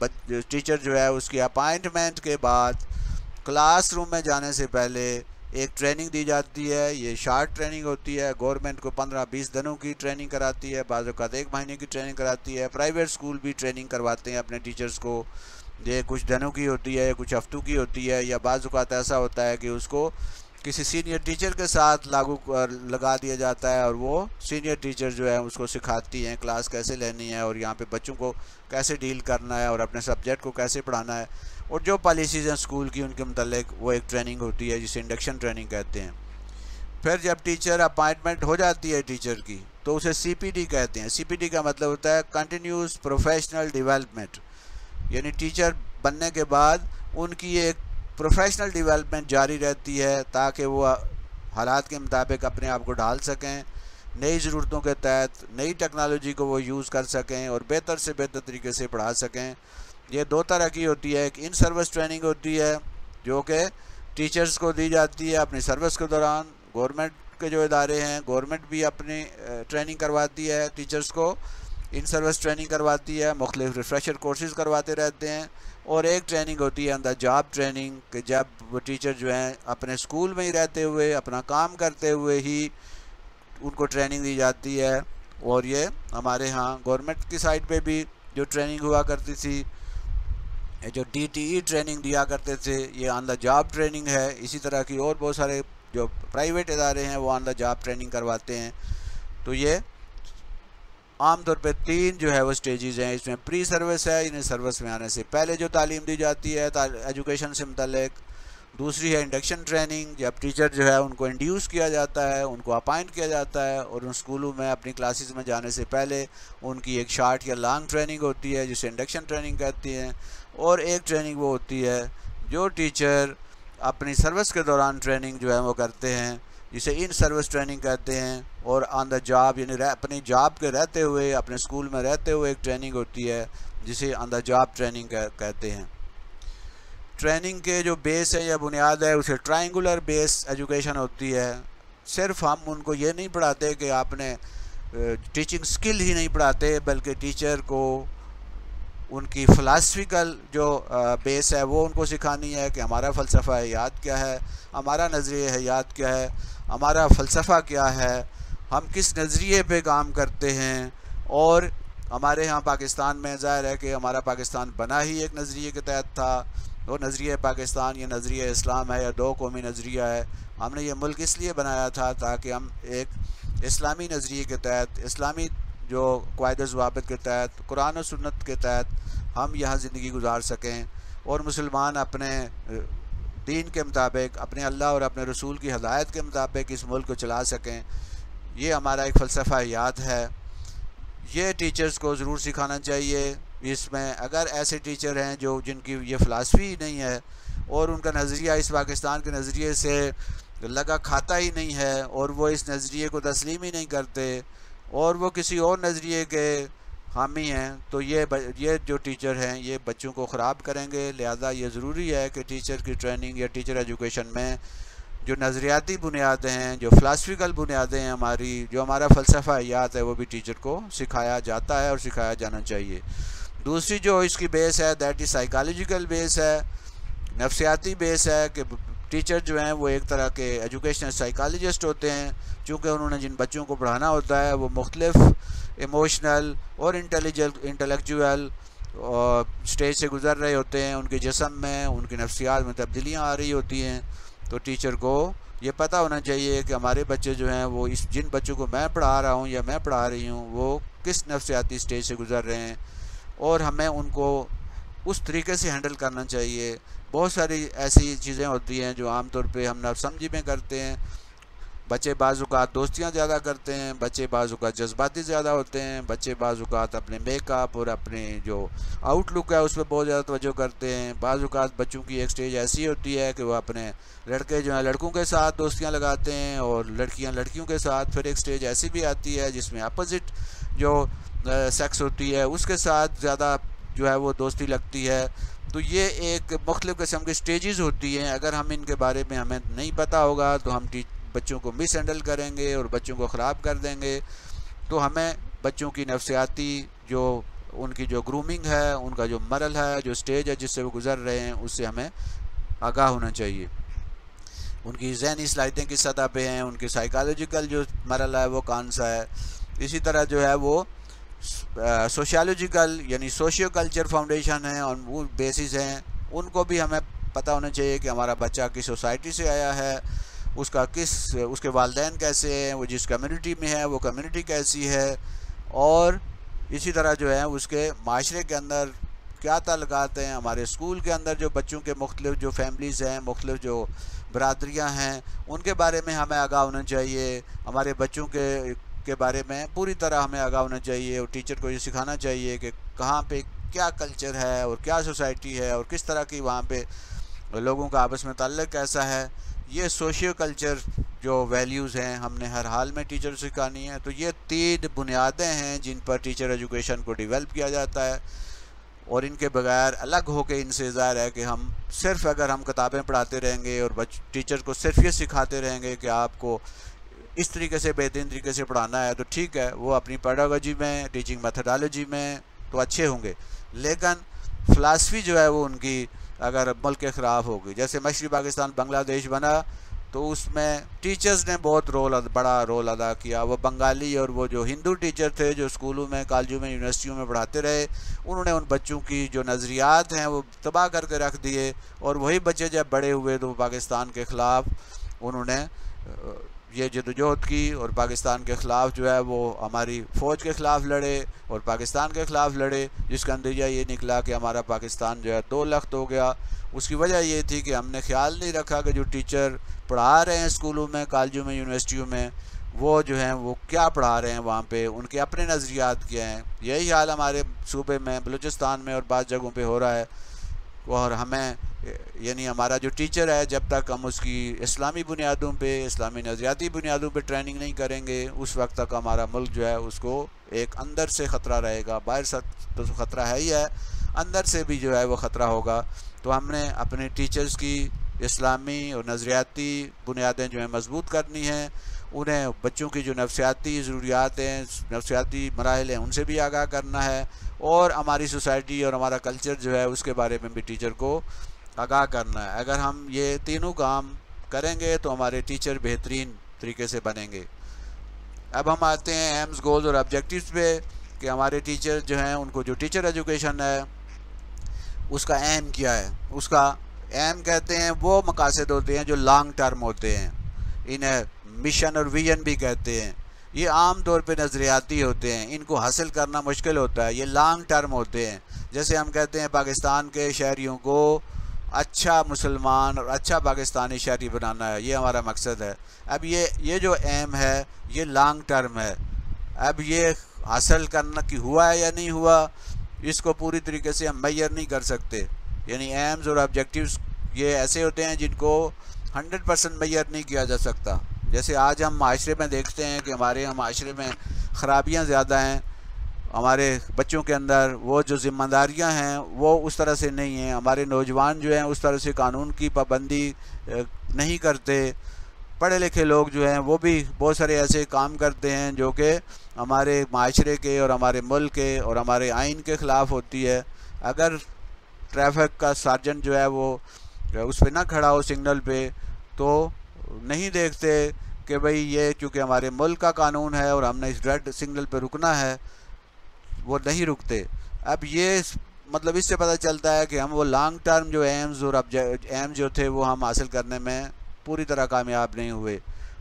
Speaker 1: टीचर जो है उसकी अपॉइंटमेंट के बाद क्लासरूम में जाने से पहले एक ट्रेनिंग दी जाती है। ये शॉर्ट ट्रेनिंग होती है, गवर्नमेंट को 15-20 दिनों की ट्रेनिंग कराती है, बाज़ औक़ात 1 महीने की ट्रेनिंग कराती है। प्राइवेट स्कूल भी ट्रेनिंग करवाते हैं अपने टीचर्स को, ये कुछ दिनों की होती है या कुछ हफ्तों की होती है, या बाज़ औक़ात ऐसा होता है कि उसको किसी सीनियर टीचर के साथ लगा दिया जाता है और वो सीनियर टीचर जो है उसको सिखाती हैं क्लास कैसे लेनी है और यहाँ पे बच्चों को कैसे डील करना है और अपने सब्जेक्ट को कैसे पढ़ाना है, और जो पॉलिसीज़ हैं स्कूल की उनके मुतल्लिक वो एक ट्रेनिंग होती है जिसे इंडक्शन ट्रेनिंग कहते हैं। फिर जब टीचर अपॉइंटमेंट हो जाती है टीचर की तो उसे CPD कहते हैं। CPD का मतलब होता है कंटिन्यूस प्रोफेशनल डेवलपमेंट, यानी टीचर बनने के बाद उनकी एक प्रोफेशनल डेवलपमेंट जारी रहती है ताकि वो हालात के मुताबिक अपने आप को ढाल सकें, नई ज़रूरतों के तहत नई टेक्नोलॉजी को वो यूज़ कर सकें और बेहतर से बेहतर तरीके से पढ़ा सकें। ये 2 तरह की होती है, एक इन सर्विस ट्रेनिंग होती है जो कि टीचर्स को दी जाती है अपनी सर्विस के दौरान। गवर्नमेंट के जो इदारे हैं, गवर्नमेंट भी अपनी ट्रेनिंग करवाती है टीचर्स को, इन सर्विस ट्रेनिंग करवाती है, मुख्तलिफ रिफ्रेशर कोर्सेज़ करवाते रहते हैं। और एक ट्रेनिंग होती है ऑन द जॉब ट्रेनिंग, कि जब वो टीचर जो हैं अपने स्कूल में ही रहते हुए अपना काम करते हुए ही उनको ट्रेनिंग दी जाती है। और ये हमारे यहाँ गवर्नमेंट की साइड पे भी जो ट्रेनिंग हुआ करती थी, जो DTE ट्रेनिंग दिया करते थे, ये ऑन द जॉब ट्रेनिंग है। इसी तरह की और बहुत सारे जो प्राइवेट इदारे हैं वो ऑन द जॉब ट्रेनिंग करवाते हैं। तो ये आमतौर पे 3 जो है वो स्टेजेस हैं। इसमें प्री सर्विस है, इन्हें सर्विस में आने से पहले जो तालीम दी जाती है एजुकेशन से मुतल्लिक। दूसरी है इंडक्शन ट्रेनिंग, जब टीचर जो है उनको इंड्यूस किया जाता है, उनको अपॉइंट किया जाता है और उन स्कूलों में अपनी क्लासेस में जाने से पहले उनकी एक शॉर्ट या लॉन्ग ट्रेनिंग होती है जिसे इंडक्शन ट्रेनिंग कहती हैं। और एक ट्रेनिंग वो होती है जो टीचर अपनी सर्विस के दौरान ट्रेनिंग जो है वो करते हैं, जिसे इन सर्विस ट्रेनिंग कहते हैं। और ऑन द जॉब यानी अपनी जॉब के रहते हुए, अपने स्कूल में रहते हुए एक ट्रेनिंग होती है जिसे ऑन द जॉब ट्रेनिंग कहते हैं। ट्रेनिंग के जो बेस है या बुनियाद है उसे ट्रायंगुलर बेस एजुकेशन होती है। सिर्फ हम उनको ये नहीं पढ़ाते कि आपने टीचिंग स्किल ही नहीं पढ़ाते, बल्कि टीचर को उनकी फ़िलासफ़िकल जो बेस है वो उनको सिखानी है कि हमारा फ़लसफ़ा हयात क्या है, हमारा नज़रिया हयात क्या है, हमारा फ़लसफ़ा क्या है, हम किस नज़रिए पे काम करते हैं। और हमारे यहाँ पाकिस्तान में ज़ाहिर है कि हमारा पाकिस्तान बना ही एक नज़रिए के तहत था। वो नज़रिया पाकिस्तान या नज़रिया इस्लाम है या 2 कौमी नज़रिया है। हमने ये मुल्क इसलिए बनाया था ताकि हम एक इस्लामी नज़रिए के तहत, इस्लामी जो क़वाइद ज़वाबित के तहत, कुरान और सुन्नत के तहत हम यहाँ ज़िंदगी गुजार सकें और मुसलमान अपने दीन के मुताबिक, अपने अल्लाह और अपने रसूल की हदायत के मुताबिक इस मुल्क को चला सकें। ये हमारा एक फ़लसफ़ा हयात है। ये टीचर्स को ज़रूर सिखाना चाहिए। इसमें अगर ऐसे टीचर हैं जिनकी ये फ़िलासफ़ी नहीं है और उनका नज़रिया इस पाकिस्तान के नज़रिए से लगा खाता ही नहीं है और वो इस नज़रिए को तस्लीम ही नहीं करते और वो किसी और नज़रिए के हामी हैं, तो ये जो टीचर हैं ये बच्चों को ख़राब करेंगे। लिहाजा ये ज़रूरी है कि टीचर की ट्रेनिंग या टीचर एजुकेशन में जो नज़रियाती बुनियादें हैं, जो फ़िलासफ़िकल बुनियादें हैं, जो हमारा फ़लसफ़ा हयात है, वो भी टीचर को सिखाया जाता है और सिखाया जाना चाहिए। दूसरी जो इसकी बेस है दैट इज़ साइकोलॉजिकल बेस है, नफ्सियाती बेस है कि टीचर जो हैं वो एक तरह के एजुकेशनल साइकोलॉजिस्ट होते हैं। चूँकि उन्होंने जिन बच्चों को पढ़ाना होता है वो मुख्तलिफ़ इमोशनल और इंटेलेक्चुअल स्टेज से गुज़र रहे होते हैं, उनके जिस्म में, उनकी नफ्सियात में तब्दीलियाँ आ रही होती हैं। तो टीचर को ये पता होना चाहिए कि हमारे बच्चे जो हैं वो जिन बच्चों को मैं पढ़ा रहा हूँ या मैं पढ़ा रही हूँ वो किस नफ्सियाती स्टेज से गुज़र रहे हैं। और हमें उनको उस तरीके से हैंडल करना चाहिए। बहुत सारी ऐसी चीज़ें होती हैं जो आमतौर पे हम नासमझी में करते हैं। बच्चे बाज़ात दोस्तियाँ ज़्यादा करते हैं, बच्चे बाज़ात जज्बाती ज़्यादा होते हैं, बच्चे बाज़ात अपने मेकअप और अपने जो आउटलुक है उस पर बहुत ज़्यादा तवज्जो करते हैं। बाज़ात बच्चों की एक स्टेज ऐसी होती है कि वो अपने लड़के जो हैं लड़कों के साथ दोस्तियाँ लगाते हैं और लड़कियाँ लड़कियों के साथ। फिर एक स्टेज ऐसी भी आती है जिसमें अपोजिट जो सेक्स होती है उसके साथ ज़्यादा जो है वो दोस्ती लगती है। तो ये एक मुख्तलिफ़ किस्म की स्टेजेस होती हैं। अगर हम इनके बारे में हमें नहीं पता होगा तो हम बच्चों को मिस हैंडल करेंगे और बच्चों को ख़राब कर देंगे। तो हमें बच्चों की नफ्सियाती जो उनकी जो ग्रूमिंग है, उनका जो मरल है, जो स्टेज है जिससे वो गुज़र रहे हैं, उससे हमें आगाह होना चाहिए। उनकी ज़हनी सलाहियतें किस सतह पे हैं, उनकी साइकोलॉजिकल जो मरल है वो कौन सा है। इसी तरह जो है वो सोशियोलॉजिकल यानी सोशियो कल्चर फाउंडेशन है और वो बेसिस हैं, उनको भी हमें पता होना चाहिए कि हमारा बच्चा किस सोसाइटी से आया है, उसके वालिदैन कैसे हैं, वो जिस कम्युनिटी में है वो कम्युनिटी कैसी है, और इसी तरह जो है उसके माशरे के अंदर क्या ताल्लुकात हैं। हमारे स्कूल के अंदर जो बच्चों के मुख्तलिफ जो फैमिलीज़ हैं, मुख्तलिफ जो बरादरियाँ हैं, उनके बारे में हमें आगाह होना चाहिए। हमारे बच्चों के बारे में पूरी तरह हमें आगाह होना चाहिए और टीचर को ये सिखाना चाहिए कि कहाँ पे क्या कल्चर है और क्या सोसाइटी है और किस तरह की वहाँ पे लोगों का आपस में ताल्लुक़ कैसा है। ये सोशियो कल्चर जो वैल्यूज़ हैं हमने हर हाल में टीचर से सिखानी है। तो ये 3 बुनियादें हैं जिन पर टीचर एजुकेशन को डेवलप किया जाता है और इनके बगैर अलग होकर इनसे ज़ाहिर है कि हम सिर्फ अगर हम किताबें पढ़ाते रहेंगे और टीचर को सिर्फ ये सिखाते रहेंगे कि आपको इस तरीके से बेहतरीन तरीके से पढ़ाना है, तो ठीक है, वो अपनी पेडागोजी में, टीचिंग मेथडोलॉजी में तो अच्छे होंगे, लेकिन फ़िलासफ़ी जो है वो उनकी अगर मुल्क के ख़िलाफ़ होगी। जैसे मशरक़ी पाकिस्तान बांग्लादेश बना तो उसमें टीचर्स ने बहुत बड़ा रोल अदा किया। वो बंगाली और वो जो हिंदू टीचर थे जो स्कूलों में, कॉलेजों में, यूनिवर्सिटियों में पढ़ाते रहे, उन्होंने उन बच्चों की जो नज़रियात हैं वो तबाह करके रख दिए। और वही बच्चे जब बड़े हुए तो पाकिस्तान के ख़िलाफ़ उन्होंने ये जदोजहद की और पाकिस्तान के ख़िलाफ़ जो है वो हमारी फ़ौज के ख़िलाफ़ लड़े और पाकिस्तान के ख़िलाफ़ लड़े, जिसका नतीजा ये निकला कि हमारा पाकिस्तान जो है 2 लख्त हो गया। उसकी वजह ये थी कि हमने ख्याल नहीं रखा कि जो टीचर पढ़ा रहे हैं स्कूलों में, कॉलेजों में, यूनिवर्सिटियों में, वो जो हैं वो क्या पढ़ा रहे हैं, वहाँ पे उनके अपने नज़रियात क्या हैं। यही हाल हमारे सूबे में, बलूचिस्तान में और बाज़ जगहों पे हो रहा है। और हमें यानी हमारा जो टीचर है, जब तक हम उसकी इस्लामी बुनियादों पे, इस्लामी नज़रियाती बुनियादों पे ट्रेनिंग नहीं करेंगे, उस वक्त तक हमारा मुल्क जो है उसको एक अंदर से ख़तरा रहेगा। बाहर से तो ख़तरा है ही है, अंदर से भी जो है वो ख़तरा होगा। तो हमने अपने टीचर्स की इस्लामी और नज़रियाती बुनियादें जो हैं मजबूत करनी हैं। उन्हें बच्चों की जो नफ्सियाती ज़रूरियात हैं, नफ्सियाती मराहिल हैं, उनसे भी आगाह करना है और हमारी सोसाइटी और हमारा कल्चर जो है उसके बारे में भी टीचर को आगाह करना है। अगर हम ये तीनों काम करेंगे तो हमारे टीचर बेहतरीन तरीके से बनेंगे। अब हम आते हैं एम्स, गोल्स और ऑब्जेक्टिव्स पे कि हमारे टीचर जो हैं उनको जो टीचर एजुकेशन है उसका एम क्या है। उसका एम कहते हैं वो मकासद होते हैं जो लॉन्ग टर्म होते हैं, इन्हें मिशन और विजन भी कहते हैं। ये आम तौर पे नज़रियाती होते हैं, इनको हासिल करना मुश्किल होता है, ये लॉन्ग टर्म होते हैं। जैसे हम कहते हैं पाकिस्तान के शहरियों को अच्छा मुसलमान और अच्छा पाकिस्तानी शहरी बनाना है, ये हमारा मकसद है। अब ये जो एम है ये लॉन्ग टर्म है। अब ये हासिल करना कि हुआ है या नहीं हुआ, इसको पूरी तरीके से हम मेजर नहीं कर सकते। यानी एम्स और ऑब्जेक्टिव्स ये ऐसे होते हैं जिनको 100% मेजर नहीं किया जा सकता। जैसे आज हम माशरे में देखते हैं कि हमारे यहाँ माशरे में ख़राबियाँ ज़्यादा हैं, हमारे बच्चों के अंदर वो जो ज़िम्मेदारियाँ हैं वो उस तरह से नहीं हैं, हमारे नौजवान जो हैं उस तरह से कानून की पाबंदी नहीं करते, पढ़े लिखे लोग जो हैं वो भी बहुत सारे ऐसे काम करते हैं जो कि हमारे माशरे के और हमारे मुल्क के और हमारे आइन के ख़िलाफ़ होती है। अगर ट्रैफिक का सार्जेंट जो है वो उस पर ना खड़ा हो सिग्नल पे तो नहीं देखते कि भाई ये चूँकि हमारे मुल्क का कानून है और हमने इस रेड सिग्नल पे रुकना है, वो नहीं रुकते। अब ये मतलब इससे पता चलता है कि हम वो लॉन्ग टर्म जो एम्स और एम्स जो थे वो हम हासिल करने में पूरी तरह कामयाब नहीं हुए।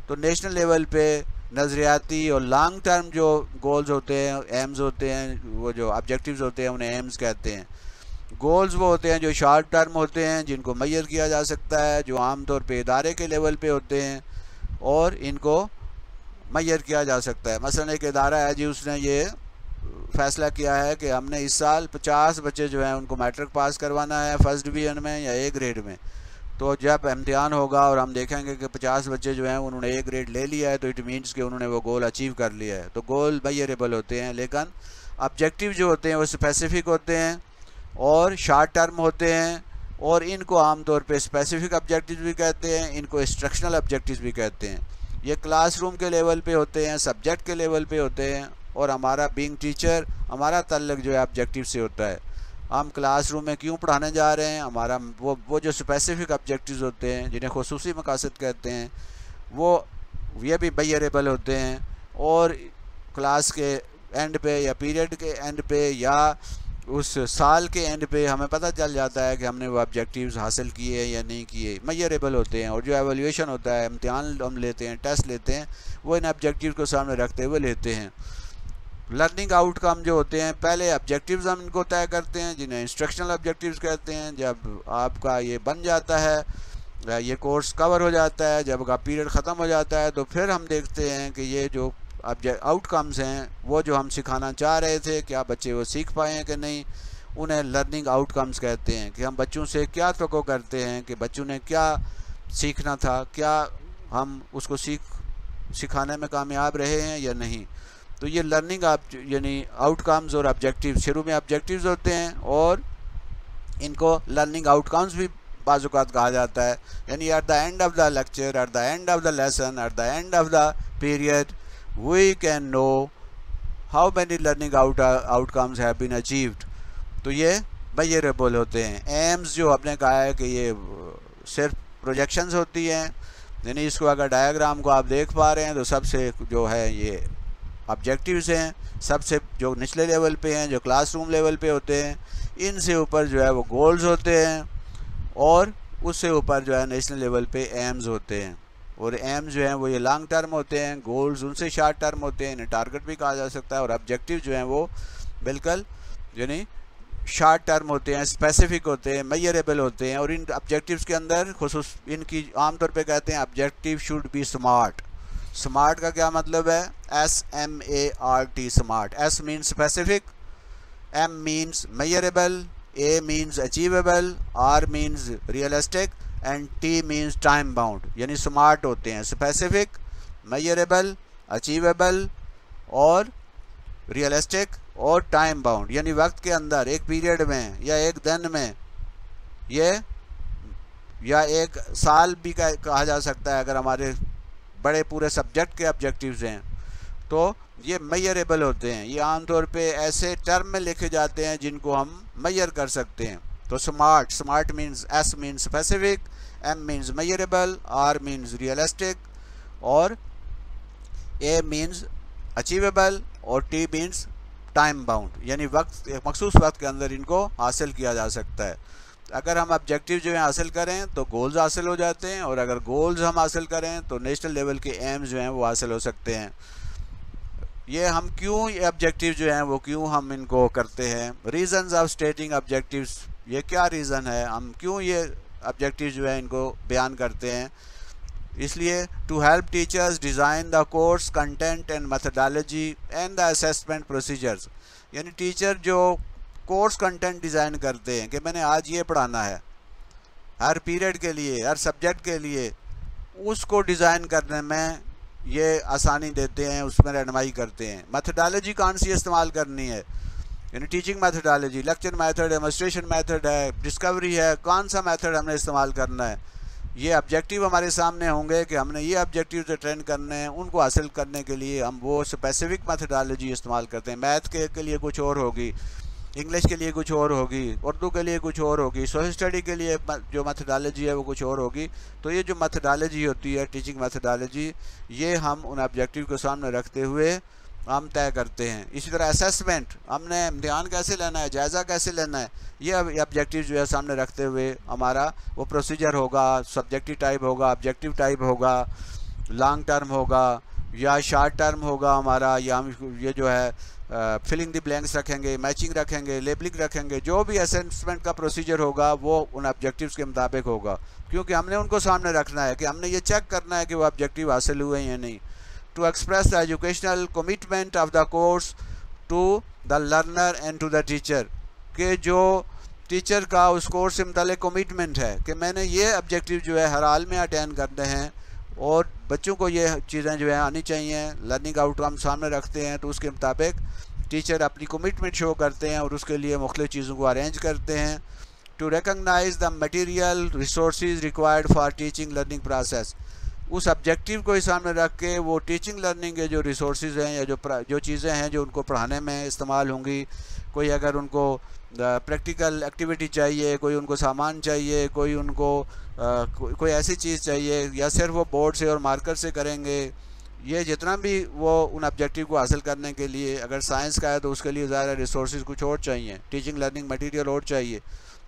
Speaker 1: तो नेशनल लेवल पे नज़रियाती और लॉन्ग टर्म जो गोल्स होते हैं, एम्स होते हैं, वो जो ऑब्जेक्टिव्स होते हैं उन्हें एम्स कहते हैं। गोल्स वो होते हैं जो शॉर्ट टर्म होते हैं, जिनको मेजर किया जा सकता है, जो आमतौर पे इदारे के लेवल पे होते हैं और इनको मेजर किया जा सकता है। मसलन एक इदारा है जी, उसने ये फैसला किया है कि हमने इस साल 50 बच्चे जो हैं उनको मैट्रिक पास करवाना है फर्स्ट डिवीज़न में या ए ग्रेड में। तो जब इम्तिहान होगा और हम देखेंगे कि 50 बच्चे जो हैं उन्होंने ए ग्रेड ले लिया है, तो इट मीन्स कि उन्होंने वो गोल अचीव कर लिया है। तो गोल मेजरेबल होते हैं, लेकिन ऑब्जेक्टिव जो होते हैं वो स्पेसिफिक होते हैं और शॉर्ट टर्म होते हैं, और इनको आमतौर पे स्पेसिफिक ऑब्जेक्टिव्स भी कहते हैं, इनको इंस्ट्रक्शनल ऑब्जेक्टिव्स भी कहते हैं। ये क्लासरूम के लेवल पे होते हैं, सब्जेक्ट के लेवल पे होते हैं, और हमारा बीइंग टीचर, हमारा ताल्लुक जो है ऑब्जेक्टिव से होता है। हम क्लासरूम में क्यों पढ़ाने जा रहे हैं, हमारा वो जो स्पेसिफिक ऑब्जेक्टिव्स होते हैं जिन्हें खुसूसी मकासद कहते हैं, वो ये भी मेजरेबल होते हैं, और क्लास के एंड पे या पीरियड के एंड पे या उस साल के एंड पे हमें पता चल जाता है कि हमने वो ऑब्जेक्टिव्स हासिल किए या नहीं किए, मेजरेबल होते हैं। और जो एवल्यूएशन होता है, इम्तिहान हम लेते हैं, टेस्ट लेते हैं, वो इन ऑब्जेक्टिव को सामने रखते हुए लेते हैं। लर्निंग आउटकम जो होते हैं, पहले ऑब्जेक्टिव्स हम इनको तय करते हैं जिन्हें इंस्ट्रक्शनल ऑब्जेक्टिव्स कहते हैं। जब आपका ये बन जाता है, ये कोर्स कवर हो जाता है, जब आपका पीरियड ख़त्म हो जाता है, तो फिर हम देखते हैं कि ये जो आउटकम्स हैं वो जो हम सिखाना चाह रहे थे, क्या बच्चे वो सीख पाए हैं कि नहीं, उन्हें लर्निंग आउटकम्स कहते हैं। कि हम बच्चों से क्या तवक्को करते हैं कि बच्चों ने क्या सीखना था, क्या हम उसको सिखाने में कामयाब रहे हैं या नहीं। तो ये लर्निंग यानी आउटकम्स और ऑब्जेक्टिव्स, शुरू में ऑब्जेक्टिव्स होते हैं और इनको लर्निंग आउटकम्स भी बाज़ औक़ात कहा जाता है। यानी at the end of the lecture, at the end of the lesson, at the end of the period, we can know how many learning outcomes have been achieved। तो ये measurable होते हैं। एम्स जो आपने कहा है कि ये सिर्फ प्रोजेक्शंस होती हैं, यानी इसको अगर डायग्राम को आप देख पा रहे हैं तो सबसे जो है ये ऑब्जेक्टिव्स हैं, सबसे जो निचले लेवल पे हैं, जो क्लासरूम लेवल पे होते हैं, इनसे ऊपर जो है वो गोल्स होते हैं, और उससे ऊपर जो है नेशनल लेवल पे एम्स होते हैं। और एम जो हैं वो ये लॉन्ग टर्म होते हैं, गोल्स उनसे शॉर्ट टर्म होते हैं, इन्हें टारगेट भी कहा जा सकता है। और ऑब्जेक्टिव जो हैं वो बिल्कुल यानी शॉर्ट टर्म होते हैं, स्पेसिफिक होते हैं, मेजरेबल होते हैं। और इन ऑब्जेक्टिव्स के अंदर खुसूस इनकी आमतौर पे कहते हैं objective should be smart. Smart का क्या मतलब है? SMART, smart. S means specific, M means measurable, A means achievable, R means realistic and T means time bound. यानी स्मार्ट होते हैं स्पेसिफिक, मेजरेबल, अचीवेबल और रियलिस्टिक और टाइम बाउंड। यानी वक्त के अंदर, एक पीरियड में या एक दिन में, ये या एक साल भी कहा जा सकता है अगर हमारे बड़े पूरे सब्जेक्ट के ऑब्जेक्टिव्स हैं, तो ये मेजरेबल होते हैं। ये आमतौर पे ऐसे टर्म में लिखे जाते हैं जिनको हम मेजर कर सकते हैं। तो smart means S means specific, M means measurable, R means realistic और A मीन्स अचीवेबल और T मीन्स टाइम बाउंड। यानी वक्त, एक मखसूस वक्त के अंदर इनको हासिल किया जा सकता है। अगर हम ऑब्जेक्टिव जो है हासिल करें तो गोल्स हासिल हो जाते हैं, और अगर गोल्स हम हासिल करें तो नेशनल लेवल के एम्स जो हैं वो हासिल हो सकते हैं। ये हम क्यों, ये ऑब्जेक्टिव जो हैं वो क्यों हम इनको करते हैं, रीजंस ऑफ स्टेटिंग ऑब्जेक्टिव्स, ये क्या रीज़न है, हम क्यों ये ऑब्जेक्टिव जो है इनको बयान करते हैं। इसलिए to help teachers design the course content and methodology and the assessment procedures. यानी टीचर जो कोर्स कंटेंट डिज़ाइन करते हैं कि मैंने आज ये पढ़ाना है, हर पीरियड के लिए, हर सब्जेक्ट के लिए, उसको डिज़ाइन करने में ये आसानी देते हैं, उसमें रहनुमाई करते हैं। मेथडोलॉजी कौन सी इस्तेमाल करनी है, यानी teaching methodology, lecture method, demonstration method है, डिस्कवरी है, कौन सा मेथड हमने इस्तेमाल करना है। ये ऑब्जेक्टिव हमारे सामने होंगे कि हमने ये ऑब्जेक्टिव जो ट्रेन करने हैं, उनको हासिल करने के लिए हम वो स्पेसिफिक मेथडोलॉजी इस्तेमाल करते हैं। मैथ के लिए कुछ और होगी, इंग्लिश के लिए कुछ और होगी, उर्दू के लिए कुछ और होगी, सोशल स्टडी के लिए जो मेथडोलॉजी है वो कुछ और होगी। तो ये जो मेथडोलॉजी होती है, टीचिंग मेथडोलॉजी, ये हम उन ऑब्जेक्टिव को सामने रखते हुए हम तय करते हैं। इसी तरह असेसमेंट, हमने इम्तिहान कैसे लेना है, जायज़ा कैसे लेना है, ये ऑब्जेक्टिव जो है सामने रखते हुए हमारा वो प्रोसीजर होगा, सब्जेक्टिव टाइप होगा, ऑब्जेक्टिव टाइप होगा, लॉन्ग टर्म होगा या शॉर्ट टर्म होगा हमारा, या हम ये जो है फिलिंग द ब्लैंक्स रखेंगे, मैचिंग रखेंगे, लेबलिंग रखेंगे, जो भी असेसमेंट का प्रोसीजर होगा वो उन ऑब्जेक्टिव्स के मुताबिक होगा, क्योंकि हमने उनको सामने रखना है कि हमने ये चेक करना है कि वो ऑब्जेक्टिव हासिल हुए हैं या नहीं। To express the educational commitment of the course to the learner and to the teacher, कि जो टीचर का उस कोर्स से मुताल्लिक़ कमिटमेंट है कि मैंने ये ऑब्जेक्टिव जो है हर हाल में अटेंड करने हैं और बच्चों को ये चीज़ें जो है आनी चाहिए, लर्निंग आउटकम सामने रखते हैं, तो उसके मुताबिक टीचर अपनी कमिटमेंट शो करते हैं और उसके लिए मुख्तलिफ़ चीज़ों को अरेंज करते हैं। To recognise the material resources required for teaching learning process, उस ऑब्जेक्टिव को ही सामने रख के वो टीचिंग लर्निंग के जो रिसोर्सेज हैं या जो चीज़ें हैं जो उनको पढ़ाने में इस्तेमाल होंगी, कोई अगर उनको प्रैक्टिकल एक्टिविटी चाहिए, कोई उनको सामान चाहिए, कोई उनको कोई ऐसी चीज़ चाहिए, या सिर्फ वो बोर्ड से और मार्कर से करेंगे, ये जितना भी वो उन ऑब्जेक्टिव को हासिल करने के लिए, अगर साइंस का है तो उसके लिए ज़्यादा रिसोर्सेज कुछ और चाहिए, टीचिंग लर्निंग मटेरियल और चाहिए।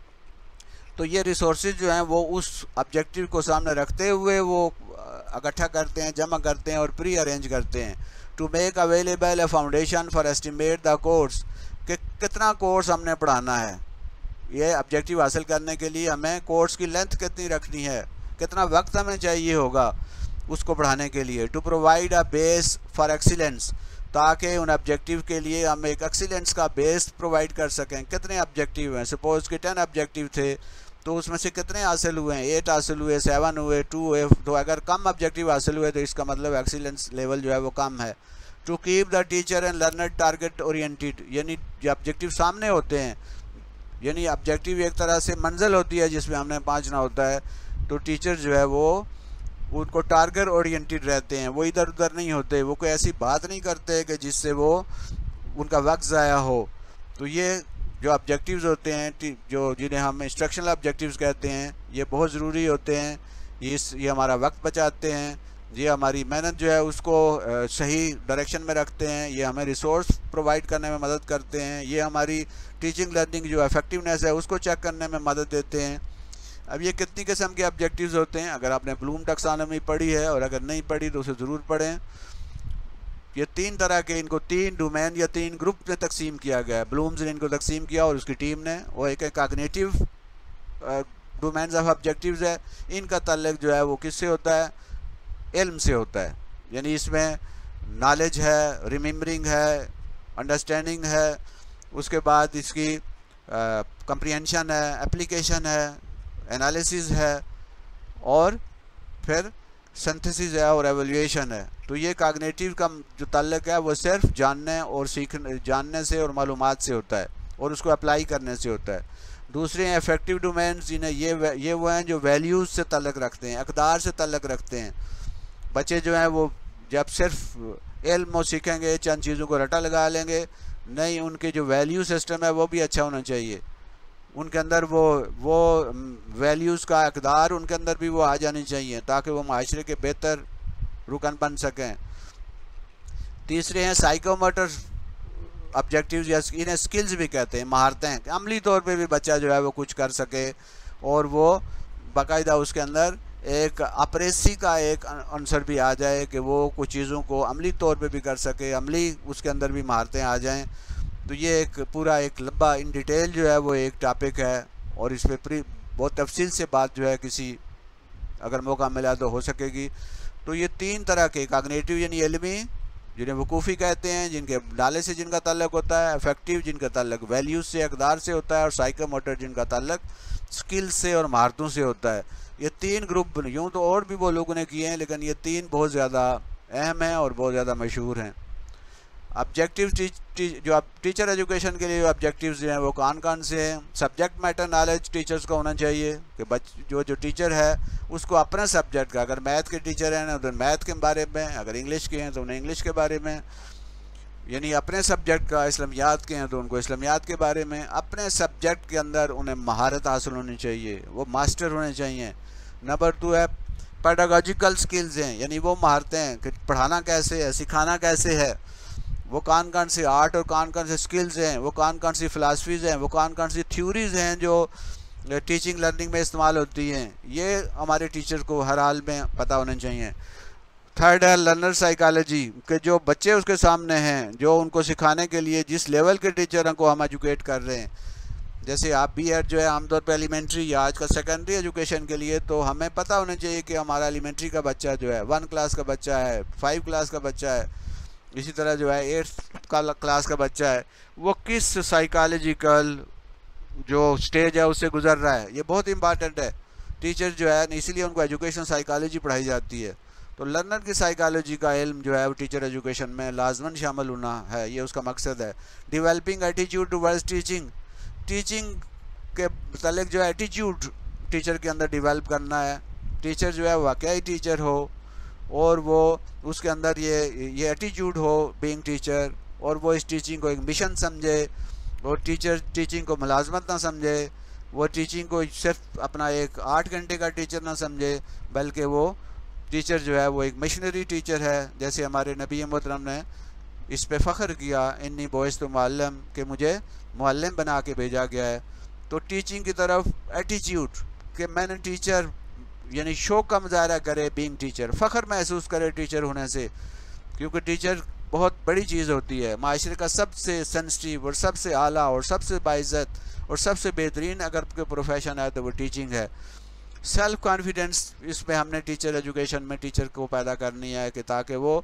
Speaker 1: तो ये रिसोर्सेज जो हैं वो उस ऑब्जेक्टिव को सामने रखते हुए वो इकट्ठा करते हैं, जमा करते हैं और प्री अरेंज करते हैं। To make available a foundation for estimate the course, कि कितना कोर्स हमने पढ़ाना है, ये ऑब्जेक्टिव हासिल करने के लिए हमें कोर्स की लेंथ कितनी रखनी है, कितना वक्त हमें चाहिए होगा उसको पढ़ाने के लिए। To provide a base for excellence, ताकि उन ऑब्जेक्टिव के लिए हम एक एक्सीलेंस का बेस प्रोवाइड कर सकें। कितने ऑब्जेक्टिव हैं, सपोज़ कि 10 ऑब्जेक्टिव थे तो उसमें से कितने हासिल हुए हैं, 8 हासिल हुए, 7 हुए, 2 हुए, तो अगर कम ऑब्जेक्टिव हासिल हुए तो इसका मतलब एक्सीलेंस लेवल जो है वो कम है। To keep the teacher and learner target oriented, यानी जो ऑब्जेक्टिव सामने होते हैं, यानी ऑब्जेक्टिव एक तरह से मंजिल होती है जिसमें हमने पहुंचना होता है, तो टीचर जो है वो उनको टारगेट ओरिएंटेड रहते हैं, वो इधर उधर नहीं होते, वो कोई ऐसी बात नहीं करते कि जिससे वो उनका वक्त ज़ाया हो। तो ये जो ऑब्जेक्टिव्स होते हैं जो जिन्हें हम इंस्ट्रक्शनल ऑब्जेक्टिव्स कहते हैं, ये बहुत ज़रूरी होते हैं। ये हमारा वक्त बचाते हैं, ये हमारी मेहनत जो है उसको सही डायरेक्शन में रखते हैं, ये हमें रिसोर्स प्रोवाइड करने में मदद करते हैं, ये हमारी टीचिंग लर्निंग जो इफेक्टिवनेस है उसको चेक करने में मदद देते हैं। अब ये कितनी किस्म के ऑब्जेक्टिव्स होते हैं, अगर आपने ब्लूम टैक्सोनॉमी पढ़ी है और अगर नहीं पढ़ी तो उसे ज़रूर पढ़ें। ये 3 तरह के, इनको 3 डोमेन या 3 ग्रुप में तकसीम किया गया है। ब्लूम्स ने इनको तकसीम किया और उसकी टीम ने, वो एक कॉग्निटिव डोमेन्स ऑफ ऑब्जेक्टिव्स है। इनका ताल्लुक जो है वो किससे होता है, इल्म से होता है, यानी इसमें नॉलेज है, रिमेम्बरिंग है, अंडरस्टैंडिंग है, उसके बाद इसकी कंप्रीहेंशन है, एप्लीकेशन है, एनालिसिस है और फिर सिंथेसिस है और एवैल्यूएशन है। तो ये कॉग्निटिव का जो ताल्लुक है वो सिर्फ जानने से और मालूमात से होता है और उसको अप्लाई करने से होता है। दूसरे हैं इफेक्टिव डोमेन्स, जिन्हें ये वो हैं जो वैल्यूज़ से ताल्लुक रखते हैं, अक़दार से ताल्लुक रखते हैं। बच्चे जो हैं वो जब सिर्फ इल्म सीखेंगे, चंद चीज़ों को रटा लगा लेंगे, नहीं, उनके जो वैल्यू सिस्टम है वो भी अच्छा होना चाहिए, उनके अंदर वो वैल्यूज़ का अक़दार उनके अंदर भी वो आ जानी चाहिए ताकि वो माशरे के बेहतर रुकन बन सकें। तीसरे हैं साइकोमोटर ऑब्जेक्टिव्स, या इन्हें स्किल्स भी कहते हैं, महारतें, अमली तौर पे भी बच्चा जो है वो कुछ कर सके और वो बाकायदा उसके अंदर एक अपरेसी का एक आंसर भी आ जाए कि वो कुछ चीज़ों को अमली तौर पे भी कर सके, अमली उसके अंदर भी महारतें आ जाएं। तो ये एक पूरा एक लंबा इन डिटेल जो है वो एक टॉपिक है और इस पर बहुत तफसील से बात जो है किसी अगर मौका मिला तो हो सकेगी। तो ये 3 तरह के कॉग्निटिव यानी इल्मी, जिन्हें वकूफ़ी कहते हैं, जिनके नाले से जिनका ताल्लुक होता है, इफेक्टिव जिनका ताल्लुक वैल्यूज़ से, अक़दार से होता है, और साइकोमोटर जिनका ताल्लुक स्किल्स से और महारतों से होता है। ये 3 ग्रुप, यूँ तो और भी वो लोगों ने किए हैं लेकिन ये 3 बहुत ज़्यादा अहम हैं और बहुत ज़्यादा मशहूर हैं। ऑब्जेक्टिव जो आप टीचर एजुकेशन के लिए ऑब्जेक्टिव्स जो हैं वो कौन से हैं। सब्जेक्ट मैटर नॉलेज टीचर्स को होना चाहिए कि जो टीचर है उसको अपने सब्जेक्ट का, अगर मैथ के टीचर हैं तो मैथ के बारे में, अगर इंग्लिश के हैं तो उन्हें इंग्लिश के बारे में, यानी अपने सब्जेक्ट का, इस्लामियात के हैं तो उनको इस्लामियात के बारे में, अपने सब्जेक्ट के अंदर उन्हें महारत हासिल होनी चाहिए, वो मास्टर होने चाहिए। नंबर 2 है पेडागॉजिकल स्किल्स हैं, यानी वो महारतें हैं कि पढ़ाना कैसे है, सिखाना कैसे है, वो कौन से आर्ट और कौन से स्किल्स हैं, वो कौन सी फ़िलासफ़ीज़ हैं, वो कौन सी थ्योरीज़ हैं जो टीचिंग लर्निंग में इस्तेमाल होती हैं, ये हमारे टीचर को हर हाल में पता होना चाहिए। थर्ड है लर्नर साइकोलॉजी, के जो बच्चे उसके सामने हैं, जो उनको सिखाने के लिए जिस लेवल के टीचरों को हम एजुकेट कर रहे हैं, जैसे आप भी है जो है आमतौर पर एलिमेंट्री या आज का सेकेंडरी एजुकेशन के लिए, तो हमें पता होना चाहिए कि हमारा एलिमेंट्री का बच्चा जो है 1 क्लास का बच्चा है, 5 क्लास का बच्चा है, इसी तरह जो है 8 क्लास का बच्चा है, वो किस साइकोलॉजिकल जो स्टेज है उससे गुजर रहा है। ये बहुत इंपॉर्टेंट है। टीचर जो है इसीलिए उनको एजुकेशन साइकोलॉजी पढ़ाई जाती है। तो लर्नर की साइकोलॉजी का इल्म जो है वो टीचर एजुकेशन में लाजमन शामिल होना है, ये उसका मकसद है। Developing attitude towards teaching, teaching के मतलब जो है एटीट्यूड टीचर के अंदर डेवलप करना है। टीचर जो है वाकई टीचर हो और वो उसके अंदर ये एटीट्यूड हो बीइंग टीचर, और वो इस टीचिंग को एक मिशन समझे, और टीचर टीचिंग को मुलाजमत ना समझे, वो टीचिंग को सिर्फ अपना एक 8 घंटे का टीचर ना समझे, बल्कि वो टीचर जो है वो एक मिशनरी टीचर है। जैसे हमारे नबी मोहतरम ने इस पे फ़ख्र किया, इन्नी बोइस तो मुअल्लिम, कि मुझे मुअल्लिम बना के भेजा गया है। तो टीचिंग की तरफ एटीट्यूड कि मैंने टीचर यानी शौक़ का मुजाहरा करे बीइंग टीचर, फ़ख्र महसूस करे टीचर होने से, क्योंकि टीचर बहुत बड़ी चीज़ होती है। माशरे का सबसे सेंसिटिव और सबसे आला और सबसे बाइज़्ज़त और सबसे बेहतरीन अगर कोई प्रोफेशन है तो वो टीचिंग है। सेल्फ कॉन्फिडेंस इसमें हमने टीचर एजुकेशन में टीचर को पैदा करनी है कि ताकि वो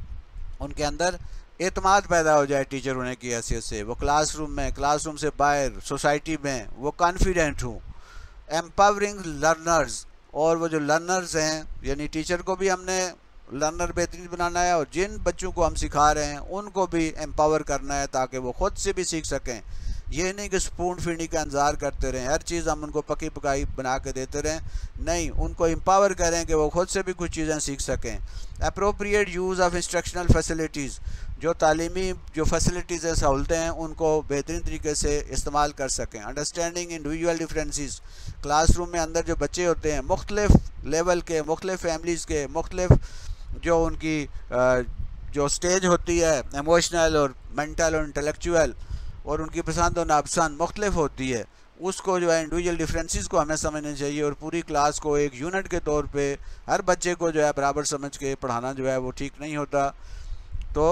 Speaker 1: उनके अंदर एतमाद पैदा हो जाए टीचर होने की हैसियत से, वो क्लासरूम में, क्लासरूम से बाहर, सोसाइटी में वो कॉन्फिडेंट हूँ। एम्पावरिंग लर्नर्स, और वो जो लर्नर्स हैं यानी टीचर को भी हमने लर्नर बेहतरीन बनाना है, और जिन बच्चों को हम सिखा रहे हैं उनको भी एम्पावर करना है ताकि वो ख़ुद से भी सीख सकें। ये नहीं कि स्पून फीडिंग का इंतज़ार करते रहें, हर चीज़ हम उनको पकी पकाई बना के देते रहें, नहीं, उनको एम्पावर करें कि वो ख़ुद से भी कुछ चीज़ें सीख सकें। Appropriate use of instructional facilities, जो तालीमी जो फैसिलिटीज़ हैं, सहूलतें हैं, उनको बेहतरीन तरीके से इस्तेमाल कर सकें। अंडरस्टैंडिंग इंडिविजुअल डिफरेंसेस, क्लासरूम में अंदर जो बच्चे होते हैं मुख्तलिफ़ लेवल के, मुख्तलिफ़ फैमिलीज़ के, मुख्तलिफ़ जो उनकी जो स्टेज होती है इमोशनल और मेंटल और इंटेलेक्चुअल, और उनकी पसंद और नापसंद मुख्तलिफ होती है, उसको जो है इंडिविजुअल डिफरेंसेस को हमें समझना चाहिए, और पूरी क्लास को एक यूनिट के तौर पे हर बच्चे को जो है बराबर समझ के पढ़ाना जो है वो ठीक नहीं होता। तो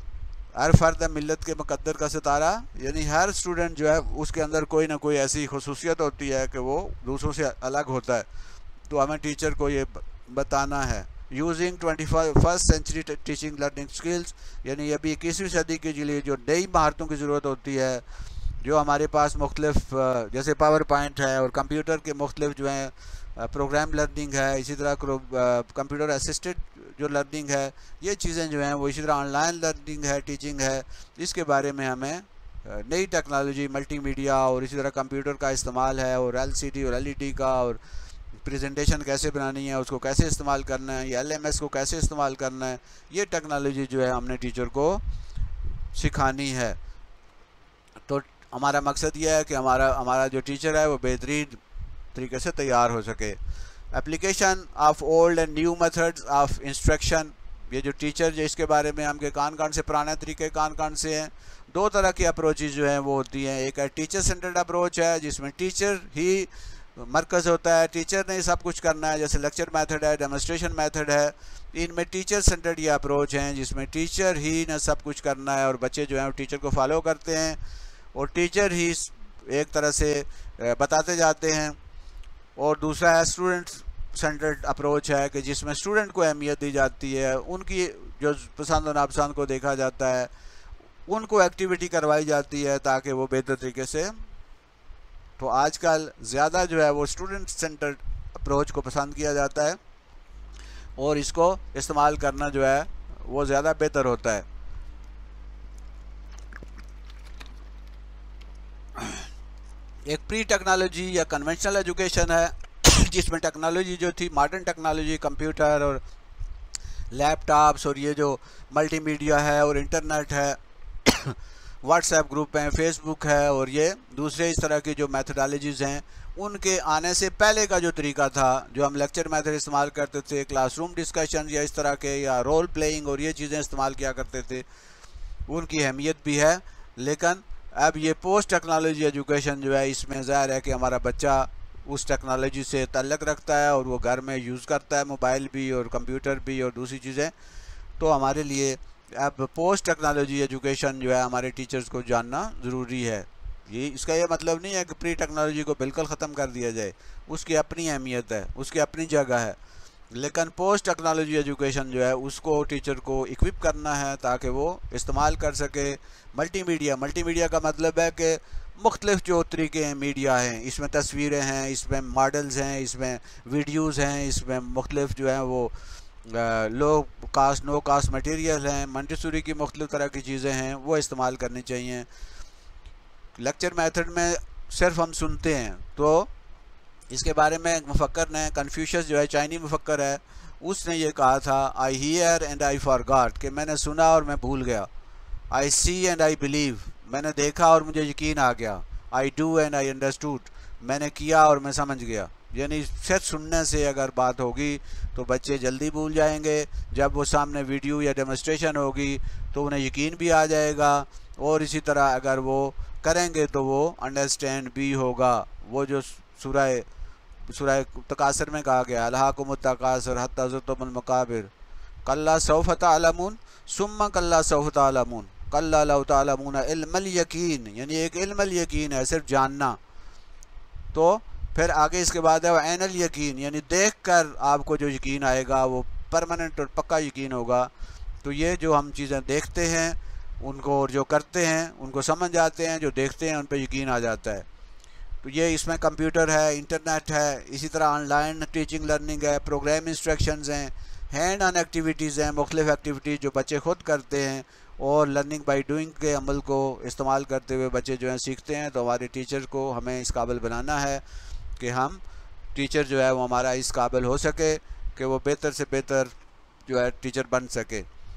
Speaker 1: हर फ़र्द मिलत के मुकद्दर का सितारा, यानी हर स्टूडेंट जो है उसके अंदर कोई ना कोई ऐसी खसूसियत होती है कि वो दूसरों से अलग होता है, तो हमें टीचर को ये बताना है। Using 21st century teaching learning skills, यानी अभी 21वीं सदी के लिए जो नई महारतों की ज़रूरत होती है, जो हमारे पास मुख्तलिफ जैसे पावर पॉइंट है और कंप्यूटर के मुख्तलिफ जो हैं प्रोग्राम लर्निंग है, इसी तरह कंप्यूटर असिस्टेड जो लर्निंग है, ये चीज़ें जो हैं वो इसी तरह ऑनलाइन लर्निंग है, टीचिंग है, इसके बारे में हमें नई टेक्नोलॉजी मल्टीमीडिया और इसी तरह कंप्यूटर का इस्तेमाल है, और LCD और LED का, और प्रेजेंटेशन कैसे बनानी है, उसको कैसे इस्तेमाल करना है, या LMS को कैसे इस्तेमाल करना है, ये टेक्नोलॉजी जो है हमने टीचर को सिखानी है। तो हमारा मकसद ये है कि हमारा जो टीचर है वो बेहतरीन तरीके से तैयार हो सके। Application of old and new methods of instruction, ये जो टीचर जो इसके बारे में हम के कान से पुराने तरीके कान से हैं। 2 तरह की अप्रोचेज जो हैं वो होती हैं, एक है टीचर सेंटर्ड अप्रोच है जिसमें टीचर ही मरकज़ होता है, टीचर ने सब कुछ करना है, जैसे लेक्चर मेथड है, डेमोन्स्ट्रेशन मेथड है। इनमें टीचर सेंटर्ड ये अप्रोच हैं जिसमें टीचर ही ने सब कुछ करना है और बच्चे जो हैं वो टीचर को फॉलो करते हैं और टीचर ही एक तरह से बताते जाते हैं। और दूसरा है स्टूडेंट सेंटर्ड अप्रोच है कि जिसमें स्टूडेंट को अहमियत दी जाती है, उनकी जो पसंद और नापसंद को देखा जाता है, उनको एक्टिविटी करवाई जाती है ताकि वो बेहतर तरीके से। तो आजकल ज़्यादा जो है वो स्टूडेंट सेंटर्ड अप्रोच को पसंद किया जाता है और इसको इस्तेमाल करना जो है वो ज़्यादा बेहतर होता है। एक प्री टेक्नोलॉजी या कन्वेंशनल एजुकेशन है जिसमें टेक्नोलॉजी जो थी, मॉडर्न टेक्नोलॉजी, कंप्यूटर और लैपटॉप्स और ये जो मल्टीमीडिया है और इंटरनेट है, व्हाट्सएप ग्रुप हैं, फेसबुक है और ये दूसरे इस तरह की जो मैथडोलॉजीज़ हैं, उनके आने से पहले का जो तरीका था, जो हम लेक्चर मेथड इस्तेमाल करते थे, क्लासरूम डिस्कशन या इस तरह के, या रोल प्लेइंग और ये चीज़ें इस्तेमाल किया करते थे, उनकी अहमियत भी है। लेकिन अब ये पोस्ट टेक्नोलॉजी एजुकेशन जो है, इसमें ज़ाहिर है कि हमारा बच्चा उस टेक्नोलॉजी से ताल्लुक़ रखता है और वो घर में यूज़ करता है, मोबाइल भी और कंप्यूटर भी और दूसरी चीज़ें। तो हमारे लिए अब पोस्ट टेक्नोलॉजी एजुकेशन जो है हमारे टीचर्स को जानना ज़रूरी है। ये इसका ये मतलब नहीं है कि प्री टेक्नोलॉजी को बिल्कुल ख़त्म कर दिया जाए, उसकी अपनी अहमियत है, उसकी अपनी जगह है, लेकिन पोस्ट टेक्नोलॉजी एजुकेशन जो है उसको टीचर को इक्विप करना है ताकि वो इस्तेमाल कर सके। मल्टीमीडिया का मतलब है कि मुख्तलिफ जो तरीके हैं मीडिया हैं, इसमें तस्वीरें हैं, इसमें मॉडल्स हैं, इसमें वीडियोज़ हैं, इसमें मुख्तलिफ जो हैं वो low cost no cost material हैं, मंटेसरी की मुख्तलिफ तरह की चीज़ें हैं, वो इस्तेमाल करनी चाहिए। लेक्चर मेथड में सिर्फ हम सुनते हैं, तो इसके बारे में मुफक्कर ने, कन्फ्यूशियस जो है चाइनी मुफक्कर है, उसने ये कहा था I hear and I forgot, कि मैंने सुना और मैं भूल गया। आई सी एंड आई बिलीव, मैंने देखा और मुझे यकीन आ गया। I do and I understood, मैंने किया और मैं समझ गया। यानी सिर्फ सुनने से अगर बात होगी तो बच्चे जल्दी भूल जाएंगे, जब वो सामने वीडियो या डेमोस्ट्रेशन होगी तो उन्हें यकीन भी आ जाएगा, और इसी तरह अगर वो करेंगे तो वो अंडरस्टैंड भी होगा। वो जो सूरह तकासुर में कहा गया, अलहाकुमुत तकासुर हत्ता ज़ुरतुमुल मकाबिर, कल्ला सौफ तअलमून सुम्मा कल्ला सौफ तअलमून कल्ला लौ तअलमून इल्मल यकीन, यानी एक इल्मल यकीन है सिर्फ जानना। तो फिर आगे इसके बाद है ऐनल यकीन, यानी देखकर आपको जो यकीन आएगा वो परमानेंट और पक्का यकीन होगा। तो ये जो हम चीज़ें देखते हैं उनको और जो करते हैं उनको समझ जाते हैं, जो देखते हैं उन पर यकीन आ जाता है। तो ये इसमें कंप्यूटर है, इंटरनेट है, इसी तरह ऑनलाइन टीचिंग लर्निंग है, प्रोग्राम इंस्ट्रक्शंस हैं, हैंड ऑन एक्टिविटीज़ हैं, मुख्तलिफ एक्टिविटीज़ जो बच्चे खुद करते हैं, और लर्निंग बाई डूइंग के अमल को इस्तेमाल करते हुए बच्चे जो हैं सीखते हैं। तो हमारे टीचर को हमें इस काबिल बनाना है कि हम टीचर जो है वो हमारा इस काबिल हो सके कि वो बेहतर से बेहतर जो है टीचर बन सके।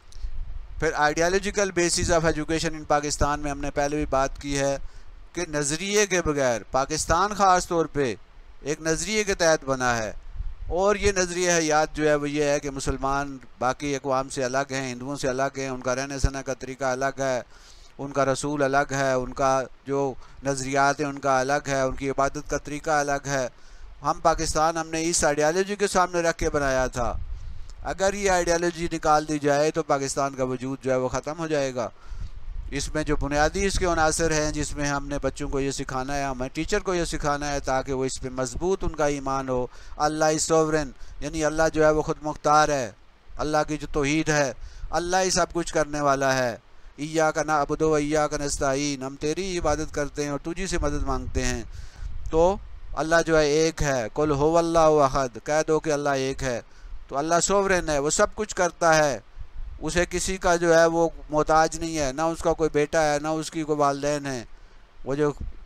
Speaker 1: फिर ideological basis of education in Pakistan में हमने पहले भी बात की है कि नज़रिए के बगैर पाकिस्तान ख़ास तौर पे एक नज़रिए के तहत बना है, और ये नज़रिया हयात जो है वो ये है कि मुसलमान बाकी अक़वाम से अलग हैं, हिंदुओं से अलग हैं, उनका रहने सहने का तरीका अलग है, उनका रसूल अलग है, उनका जो नज़रियात है उनका अलग है, उनकी इबादत का तरीका अलग है। हम पाकिस्तान हमने इस आइडियालॉजी के सामने रख के बनाया था। अगर ये आइडियालॉजी निकाल दी जाए तो पाकिस्तान का वजूद जो है वो ख़त्म हो जाएगा। इसमें जो बुनियादी इसके अनासर हैं जिसमें हमने बच्चों को ये सिखाना है, हमें टीचर को ये सिखाना है ताकि वो इस पर मजबूत उनका ईमान हो। अल्लाह इज़ सोवरेन, यानी अल्लाह जो है वो ख़ुद मुख्तार है, अल्लाह की जो तौहीद है, अल्लाह ही सब कुछ करने वाला है। इय्याका नअबुदु व इय्याका नस्तईन, हम तेरी इबादत करते हैं और तुझी से मदद मांगते हैं। तो अल्लाह जो है एक है, कुल हुवल्लाहु अहद, कह दो कि अल्लाह एक है। तो अल्लाह सोवरेन है, वो सब कुछ करता है, उसे किसी का जो है वो मोहताज नहीं है, ना उसका कोई बेटा है, ना उसकी कोई वालिदैन है। वो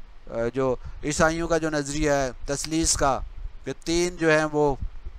Speaker 1: जो ईसाइयों का जो नज़रिया है तसलीस का कि तीन जो हैं वो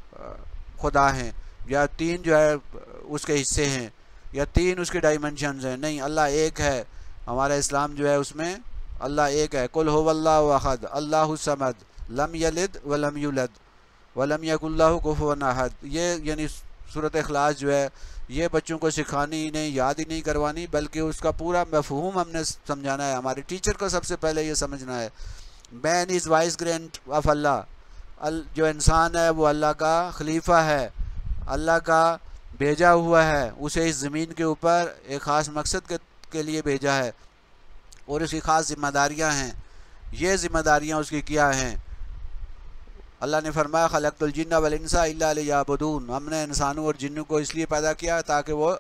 Speaker 1: खुदा हैं, या तीन जो है उसके हिस्से हैं, या तीन उसके डायमेंशंस हैं, नहीं, अल्लाह एक है। हमारा इस्लाम जो है उसमें अल्लाह एक है। कुल हुवल्लाहु अहद अल्लाहु समद लम यलिद वलम यूलद वलम यकुल लहु कुफुवन अहद। ये यानी सूरत इखलास जो है ये बच्चों को सिखानी ही नहीं, याद ही नहीं करवानी, बल्कि उसका पूरा मफहूम हमने समझाना है। हमारे टीचर को सबसे पहले ये समझना है man is vicegerent of Allah, जो इंसान है वो अल्लाह का खलीफा है, अल्लाह का भेजा हुआ है, उसे इस ज़मीन के ऊपर एक ख़ास मकसद के लिए भेजा है और उसकी ख़ास ज़िम्मेदारियाँ हैं। ये ज़िम्मेदारियाँ उसकी क्या हैं? अल्लाह ने फरमाया खलक़तुल जिन्ना वल इंसा इल्ला लियअबुदून, हमने इंसानों और जिन्नों को इसलिए पैदा किया ताकि वो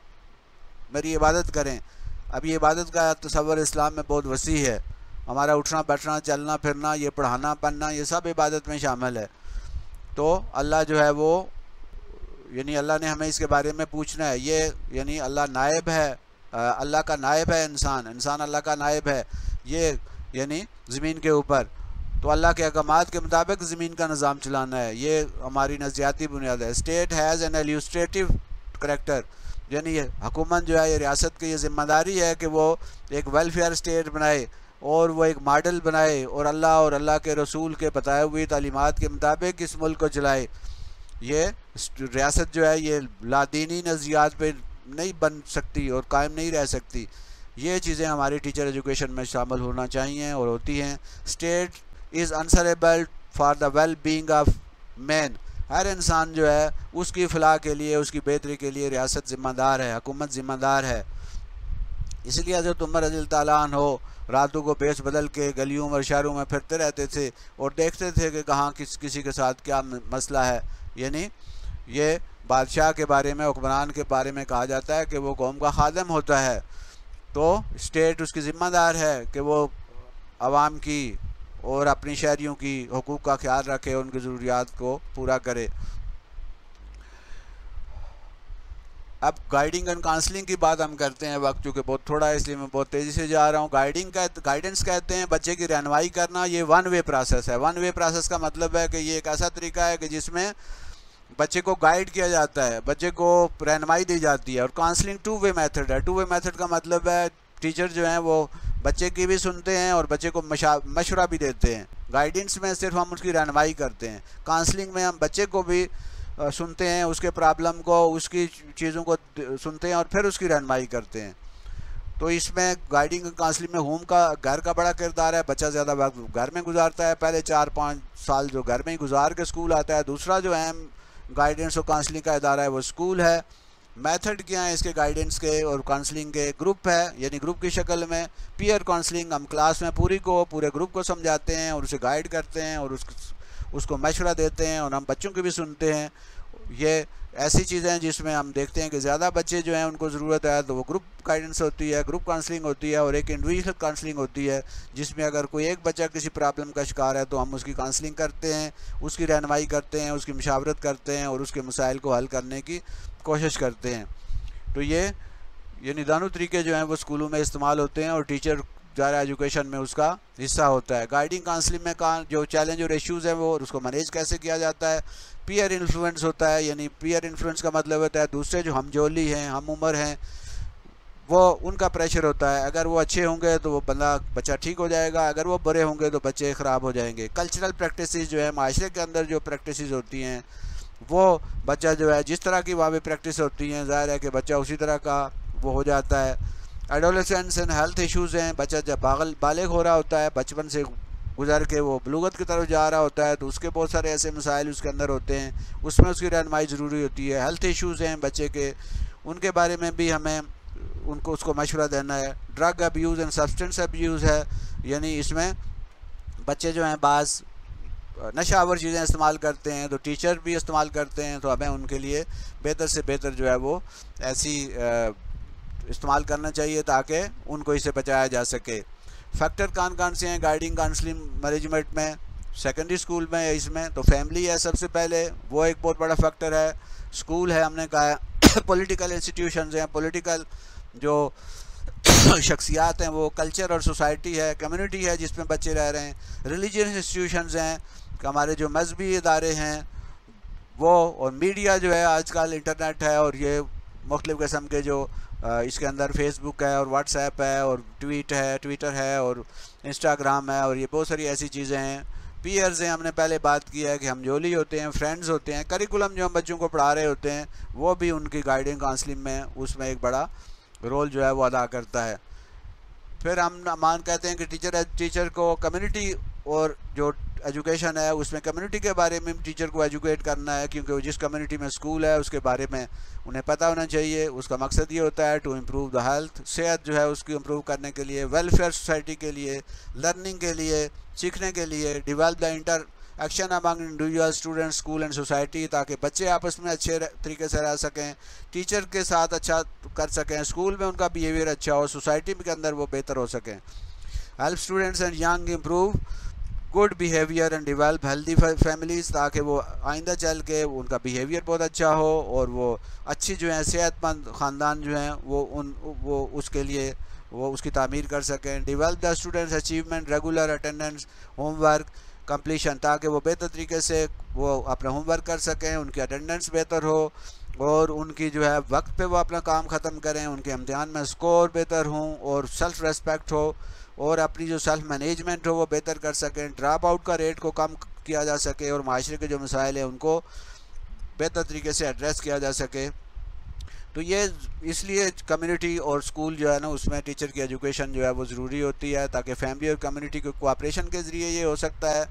Speaker 1: मेरी इबादत करें। अब ये इबादत का तस्वर इस्लाम में बहुत वसी है। हमारा उठना बैठना चलना फिरना, ये पढ़ाना पढ़ना, ये सब इबादत में शामिल है। तो अल्लाह जो है वो यानी अल्लाह ने हमें इसके बारे में पूछना है। ये यानी अल्लाह नायब है, अल्लाह का नायब है इंसान, इंसान अल्लाह का नायब है, ये यानी ज़मीन के ऊपर। तो अल्लाह के अहकामात के मुताबिक ज़मीन का निज़ाम चलाना है, ये हमारी नज़रियाती बुनियाद है। State has an illustrative character, यानी हुकूमत जो है ये रियासत की ये ज़िम्मेदारी है कि वो एक वेलफेयर स्टेट बनाए और वो एक मॉडल बनाए और अल्लाह के रसूल के बताए हुए तालीमात के मुताबिक इस मुल्क को चलाए। ये रियासत जो है ये लादीनी नज़रियात पे नहीं बन सकती और कायम नहीं रह सकती। ये चीज़ें हमारी टीचर एजुकेशन में शामिल होना चाहिए और होती हैं। State is answerable for the well being of man, हर इंसान जो है उसकी फलाह के लिए, उसकी बेहतरी के लिए रियासत ज़िम्मेदार है, हुकूमत ज़िम्मेदार है। इसलिए हज़रत उमर रज़ी अल्लाह तआला अन्हु रातों को बेस बदल के गलियों और शहरों में फिरते रहते थे और देखते थे कि कहाँ किसी के साथ क्या मसला है। यानी ये बादशाह के बारे में, हुक्मरान के बारे में कहा जाता है कि वो कौम का खादम होता है, तो स्टेट उसकी ज़िम्मेदार है कि वो आवाम की और अपनी शहरियों की हुकूक का ख्याल रखे, उनकी ज़रूरियात को पूरा करे। अब गाइडिंग एंड काउंसलिंग की बात हम करते हैं। वक्त चूँकि बहुत थोड़ा है इसलिए मैं बहुत तेज़ी से जा रहा हूँ। गाइडेंस कहते हैं बच्चे की रहनुमाई करना। ये वन वे प्रोसेस है। वन वे प्रोसेस का मतलब है कि ये एक ऐसा तरीका है कि जिसमें बच्चे को गाइड किया जाता है, बच्चे को रहनुमाई दी जाती है। और काउंसलिंग टू वे मेथड है। टू वे मेथड का मतलब है टीचर जो हैं वो बच्चे की भी सुनते हैं और बच्चे को मशवरा भी देते हैं। गाइडेंस में सिर्फ हम उसकी रहनुमाई करते हैं, काउंसलिंग में हम बच्चे को भी सुनते हैं, उसके प्रॉब्लम को, उसकी चीज़ों को सुनते हैं और फिर उसकी रहनुमाई करते हैं। तो इसमें गाइडिंग काउंसलिंग में होम का, घर का बड़ा किरदार है। बच्चा ज़्यादा वक्त घर में गुजारता है, पहले 4-5 साल जो घर में ही गुजार के स्कूल आता है। दूसरा जो अहम गाइडेंस और काउंसलिंग का इदारा है वो स्कूल है। मेथड क्या है इसके गाइडेंस के और काउंसलिंग के? ग्रुप है, यानी ग्रुप की शक्ल में पीयर काउंसलिंग। हम क्लास में पूरे ग्रुप को समझाते हैं और उसे गाइड करते हैं और उसको मशवरा देते हैं और हम बच्चों की भी सुनते हैं। ये ऐसी चीज़ें हैं जिसमें हम देखते हैं कि ज़्यादा बच्चे जो हैं उनको ज़रूरत है तो वो ग्रुप गाइडेंस होती है, ग्रुप काउंसलिंग होती है। और एक इंडिविजुअल काउंसलिंग होती है जिसमें अगर कोई एक बच्चा किसी प्रॉब्लम का शिकार है तो हम उसकी काउंसलिंग करते हैं, उसकी रहनुमाई करते हैं, उसकी मशावरत करते हैं और उसके मसाइल को हल करने की कोशिश करते हैं। तो ये दोनों तरीके जो हैं वो स्कूलों में इस्तेमाल होते हैं और टीचर ज़्यादा एजुकेशन में उसका हिस्सा होता है। गाइडिंग काउंसलिंग में जो चैलेंज और इश्यूज़ हैं वो उसको मैनेज कैसे किया जाता है। पीयर इन्फ्लुएंस होता है, यानी पीयर इन्फ्लुएंस का मतलब होता है दूसरे जो हमजोली हैं, हम उम्र हैं, वो उनका प्रेशर होता है। अगर वो अच्छे होंगे तो वो बच्चा ठीक हो जाएगा, अगर वो बुरे होंगे तो बच्चे ख़राब हो जाएंगे। कल्चरल प्रैक्टिसेस जो है, माशरे के अंदर जो प्रैक्टिसेस होती हैं वो बच्चा जो है जिस तरह की वहाँ पे प्रैक्टिस होती हैं ज़ाहिर है कि बच्चा उसी तरह का वो हो जाता है। एडोलेसेंस एंड हेल्थ इश्यूज़ हैं। बच्चा जब बालिग हो रहा होता है, बचपन से गुजर के वो बलूगत की तरफ जा रहा होता है तो उसके बहुत सारे ऐसे मसाइल उसके अंदर होते हैं, उसमें उसकी रहनुमाई ज़रूरी होती है। हेल्थ इश्यूज़ हैं बच्चे के, उनके बारे में भी हमें उसको मशवरा देना है। Drug abuse and substance abuse है, यानी इसमें बच्चे जो हैं बाज़ नशावर चीज़ें इस्तेमाल करते हैं तो टीचर भी इस्तेमाल करते हैं, तो हमें उनके लिए बेहतर से बेहतर जो है वो ऐसी इस्तेमाल करना चाहिए ताकि उनको इससे बचाया जा सके। फैक्टर कौन से हैं गाइडिंग काउंसलिंग मैनेजमेंट में? सेकेंडरी स्कूल में है इसमें तो फैमिली है सबसे पहले, वो एक बहुत बड़ा फैक्टर है। स्कूल है, हमने कहा पॉलिटिकल इंस्टीट्यूशंस हैं, पॉलिटिकल जो शख्सियात हैं वो, कल्चर और सोसाइटी है, कम्युनिटी है जिसमें बच्चे रह रहे हैं, रिलीजियस इंस्टीट्यूशंस हैं, हमारे जो मजहबी इदारे हैं वो, और मीडिया जो है आजकल इंटरनेट है और ये मुख्तलिफ़ किस्म के जो इसके अंदर फेसबुक है और व्हाट्सएप है और ट्विटर है और इंस्टाग्राम है और ये बहुत सारी ऐसी चीज़ें हैं। पीयर्स हैं, हमने पहले बात की है कि हम जोली होते हैं, फ्रेंड्स होते हैं। करिकुलम जो हम बच्चों को पढ़ा रहे होते हैं वो भी उनकी गाइडिंग काउंसलिंग में उसमें एक बड़ा रोल जो है वो अदा करता है। फिर हम कहते हैं कि टीचर को कम्युनिटी और जो एजुकेशन है उसमें कम्युनिटी के बारे में टीचर को एजुकेट करना है, क्योंकि जिस कम्युनिटी में स्कूल है उसके बारे में उन्हें पता होना चाहिए। उसका मकसद ये होता है टू इम्प्रूव द हेल्थ, सेहत जो है उसकी इम्प्रूव करने के लिए, वेलफेयर सोसाइटी के लिए, लर्निंग के लिए, सीखने के लिए, develop the interaction among individual students, school and society, ताकि बच्चे आपस में अच्छे तरीके से रह सकें, टीचर के साथ अच्छा कर सकें, स्कूल में उनका बिहेवियर अच्छा हो, सोसाइटी के अंदर वो बेहतर हो सकें। Help students and young improve good behaviour and develop healthy families, ताकि वो आइंदा चल के उनका बिहेवियर बहुत अच्छा हो और वो अच्छी जो है सेहतमंद ख़ानदान जो हैं वो उसके लिए वो उसकी तामीर कर सकें। Develop the students achievement regular attendance homework completion, ताकि वो बेहतर तरीके से वो अपना होमवर्क कर सकें, उनकी अटेंडेंस बेहतर हो और उनकी जो है वक्त पे वो अपना काम ख़त्म करें, उनके इम्तिहान में स्कोर बेहतर हों और सेल्फ़ रेस्पेक्ट हो और अपनी जो सेल्फ मैनेजमेंट हो वो बेहतर कर सकें, ड्रॉप आउट का रेट को कम किया जा सके और माशरे के जो मसाइल हैं उनको बेहतर तरीके से एड्रेस किया जा सके। तो ये इसलिए कम्युनिटी और स्कूल जो है ना उसमें टीचर की एजुकेशन जो है वो ज़रूरी होती है, ताकि फैमिली और कम्युनिटी के कोऑपरेशन के ज़रिए ये हो सकता है।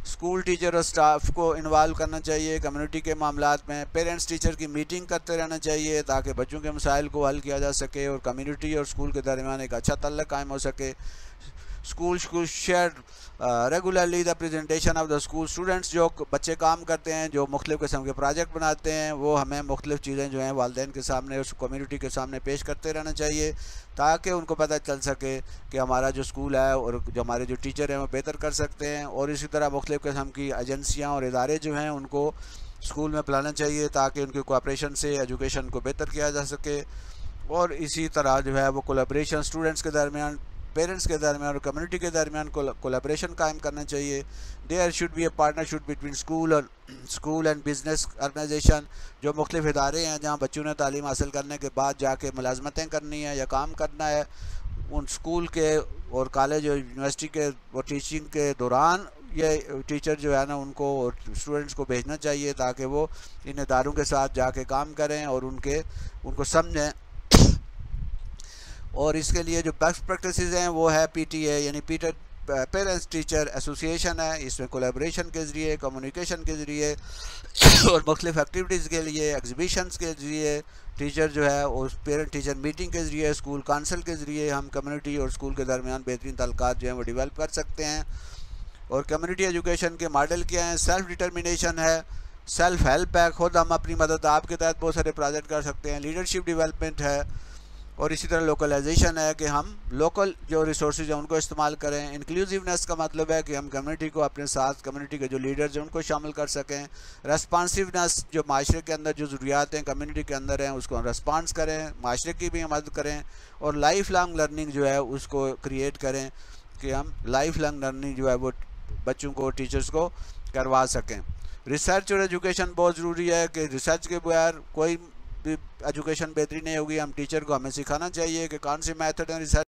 Speaker 1: स्कूल टीचर और स्टाफ को इन्वॉल्व करना चाहिए कम्युनिटी के मामलात में। पेरेंट्स टीचर की मीटिंग करते रहना चाहिए ताकि बच्चों के मसाइल को हल किया जा सके और कम्युनिटी और स्कूल के दरमियान एक अच्छा ताल्लुक कायम हो सके। School share regularly the presentation of the school students, जो बच्चे काम करते हैं, जो मुख्तलिफ़ किस्म के प्रोजेक्ट बनाते हैं, वो हमें मुख्तलिफ़ चीज़ें जो हैं वालिदैन के सामने और कम्युनिटी के सामने पेश करते रहना चाहिए ताकि उनको पता चल सके कि हमारा जो स्कूल है और जो हमारे जो टीचर हैं वो बेहतर कर सकते हैं। और इसी तरह मुख्तलिफ़ किस्म की एजेंसियाँ और इदारे जो हैं उनको स्कूल में बुलाना चाहिए ताकि उनके कोऑपरेशन से एजुकेशन को बेहतर किया जा सके। और इसी तरह जो है वो कोलैबोरेशन स्टूडेंट्स के दरमियान, पेरेंट्स के दरमियान और कम्युनिटी के दरमियान कोलैबोरेशन कायम करना चाहिए। There should be a partnership between school and business organisation, जो मुख्तलिफ इदारे हैं जहाँ बच्चों ने तालीम हासिल करने के बाद जाके मुलाजमतें करनी है या काम करना है, उन स्कूल के और कॉलेज और यूनिवर्सिटी के और टीचिंग के दौरान ये टीचर जो है ना उनको और स्टूडेंट्स को भेजना चाहिए ताकि वो इन इदारों के साथ जाके काम करें और उनको समझें। और इसके लिए जो बेस्ट प्रैक्टिसेस हैं वो है PTA यानी पेरेंट्स टीचर एसोसिएशन है। इसमें कोलैबोरेशन के ज़रिए, कम्युनिकेशन के ज़रिए और मुख्तलिफ एक्टिविटीज़ के लिए, एग्जीबिशंस के ज़रिए टीचर जो है उस पेरेंट टीचर मीटिंग के ज़रिए, स्कूल काउंसिल के ज़रिए हम कम्युनिटी और स्कूल के दरमियान बेहतरीन ताल्लुकात जो हैं वो डेवलप कर सकते हैं। और कम्युनिटी एजुकेशन के मॉडल क्या हैं? सेल्फ डिटर्मिनेशन है, सेल्फ हेल्प है, खुद हम अपनी मदद आपके तहत बहुत सारे प्रोजेक्ट कर सकते हैं, लीडरशिप डेवलपमेंट है, और इसी तरह लोकलाइजेशन है कि हम लोकल जो रिसोर्सेज हैं उनको इस्तेमाल करें। इंक्लूसिवनेस का मतलब है कि हम कम्युनिटी को अपने साथ, कम्युनिटी के जो लीडर्स हैं उनको शामिल कर सकें। रेस्पॉन्सिवनेस, जो माशरे के अंदर जो ज़रूरियात हैं कम्युनिटी के अंदर हैं उसको हम रेस्पॉन्स करें, माशरे की भी मदद करें। और लाइफ लॉन्ग लर्निंग जो है उसको क्रिएट करें कि हम लाइफ लॉन्ग लर्निंग जो है वो बच्चों को, टीचर्स को करवा सकें। रिसर्च और एजुकेशन बहुत ज़रूरी है कि रिसर्च के बगैर कोई भी एजुकेशन बेहतरी नहीं होगी। हम टीचर को हमें सिखाना चाहिए कि कौन सी मेथड है रिसर्च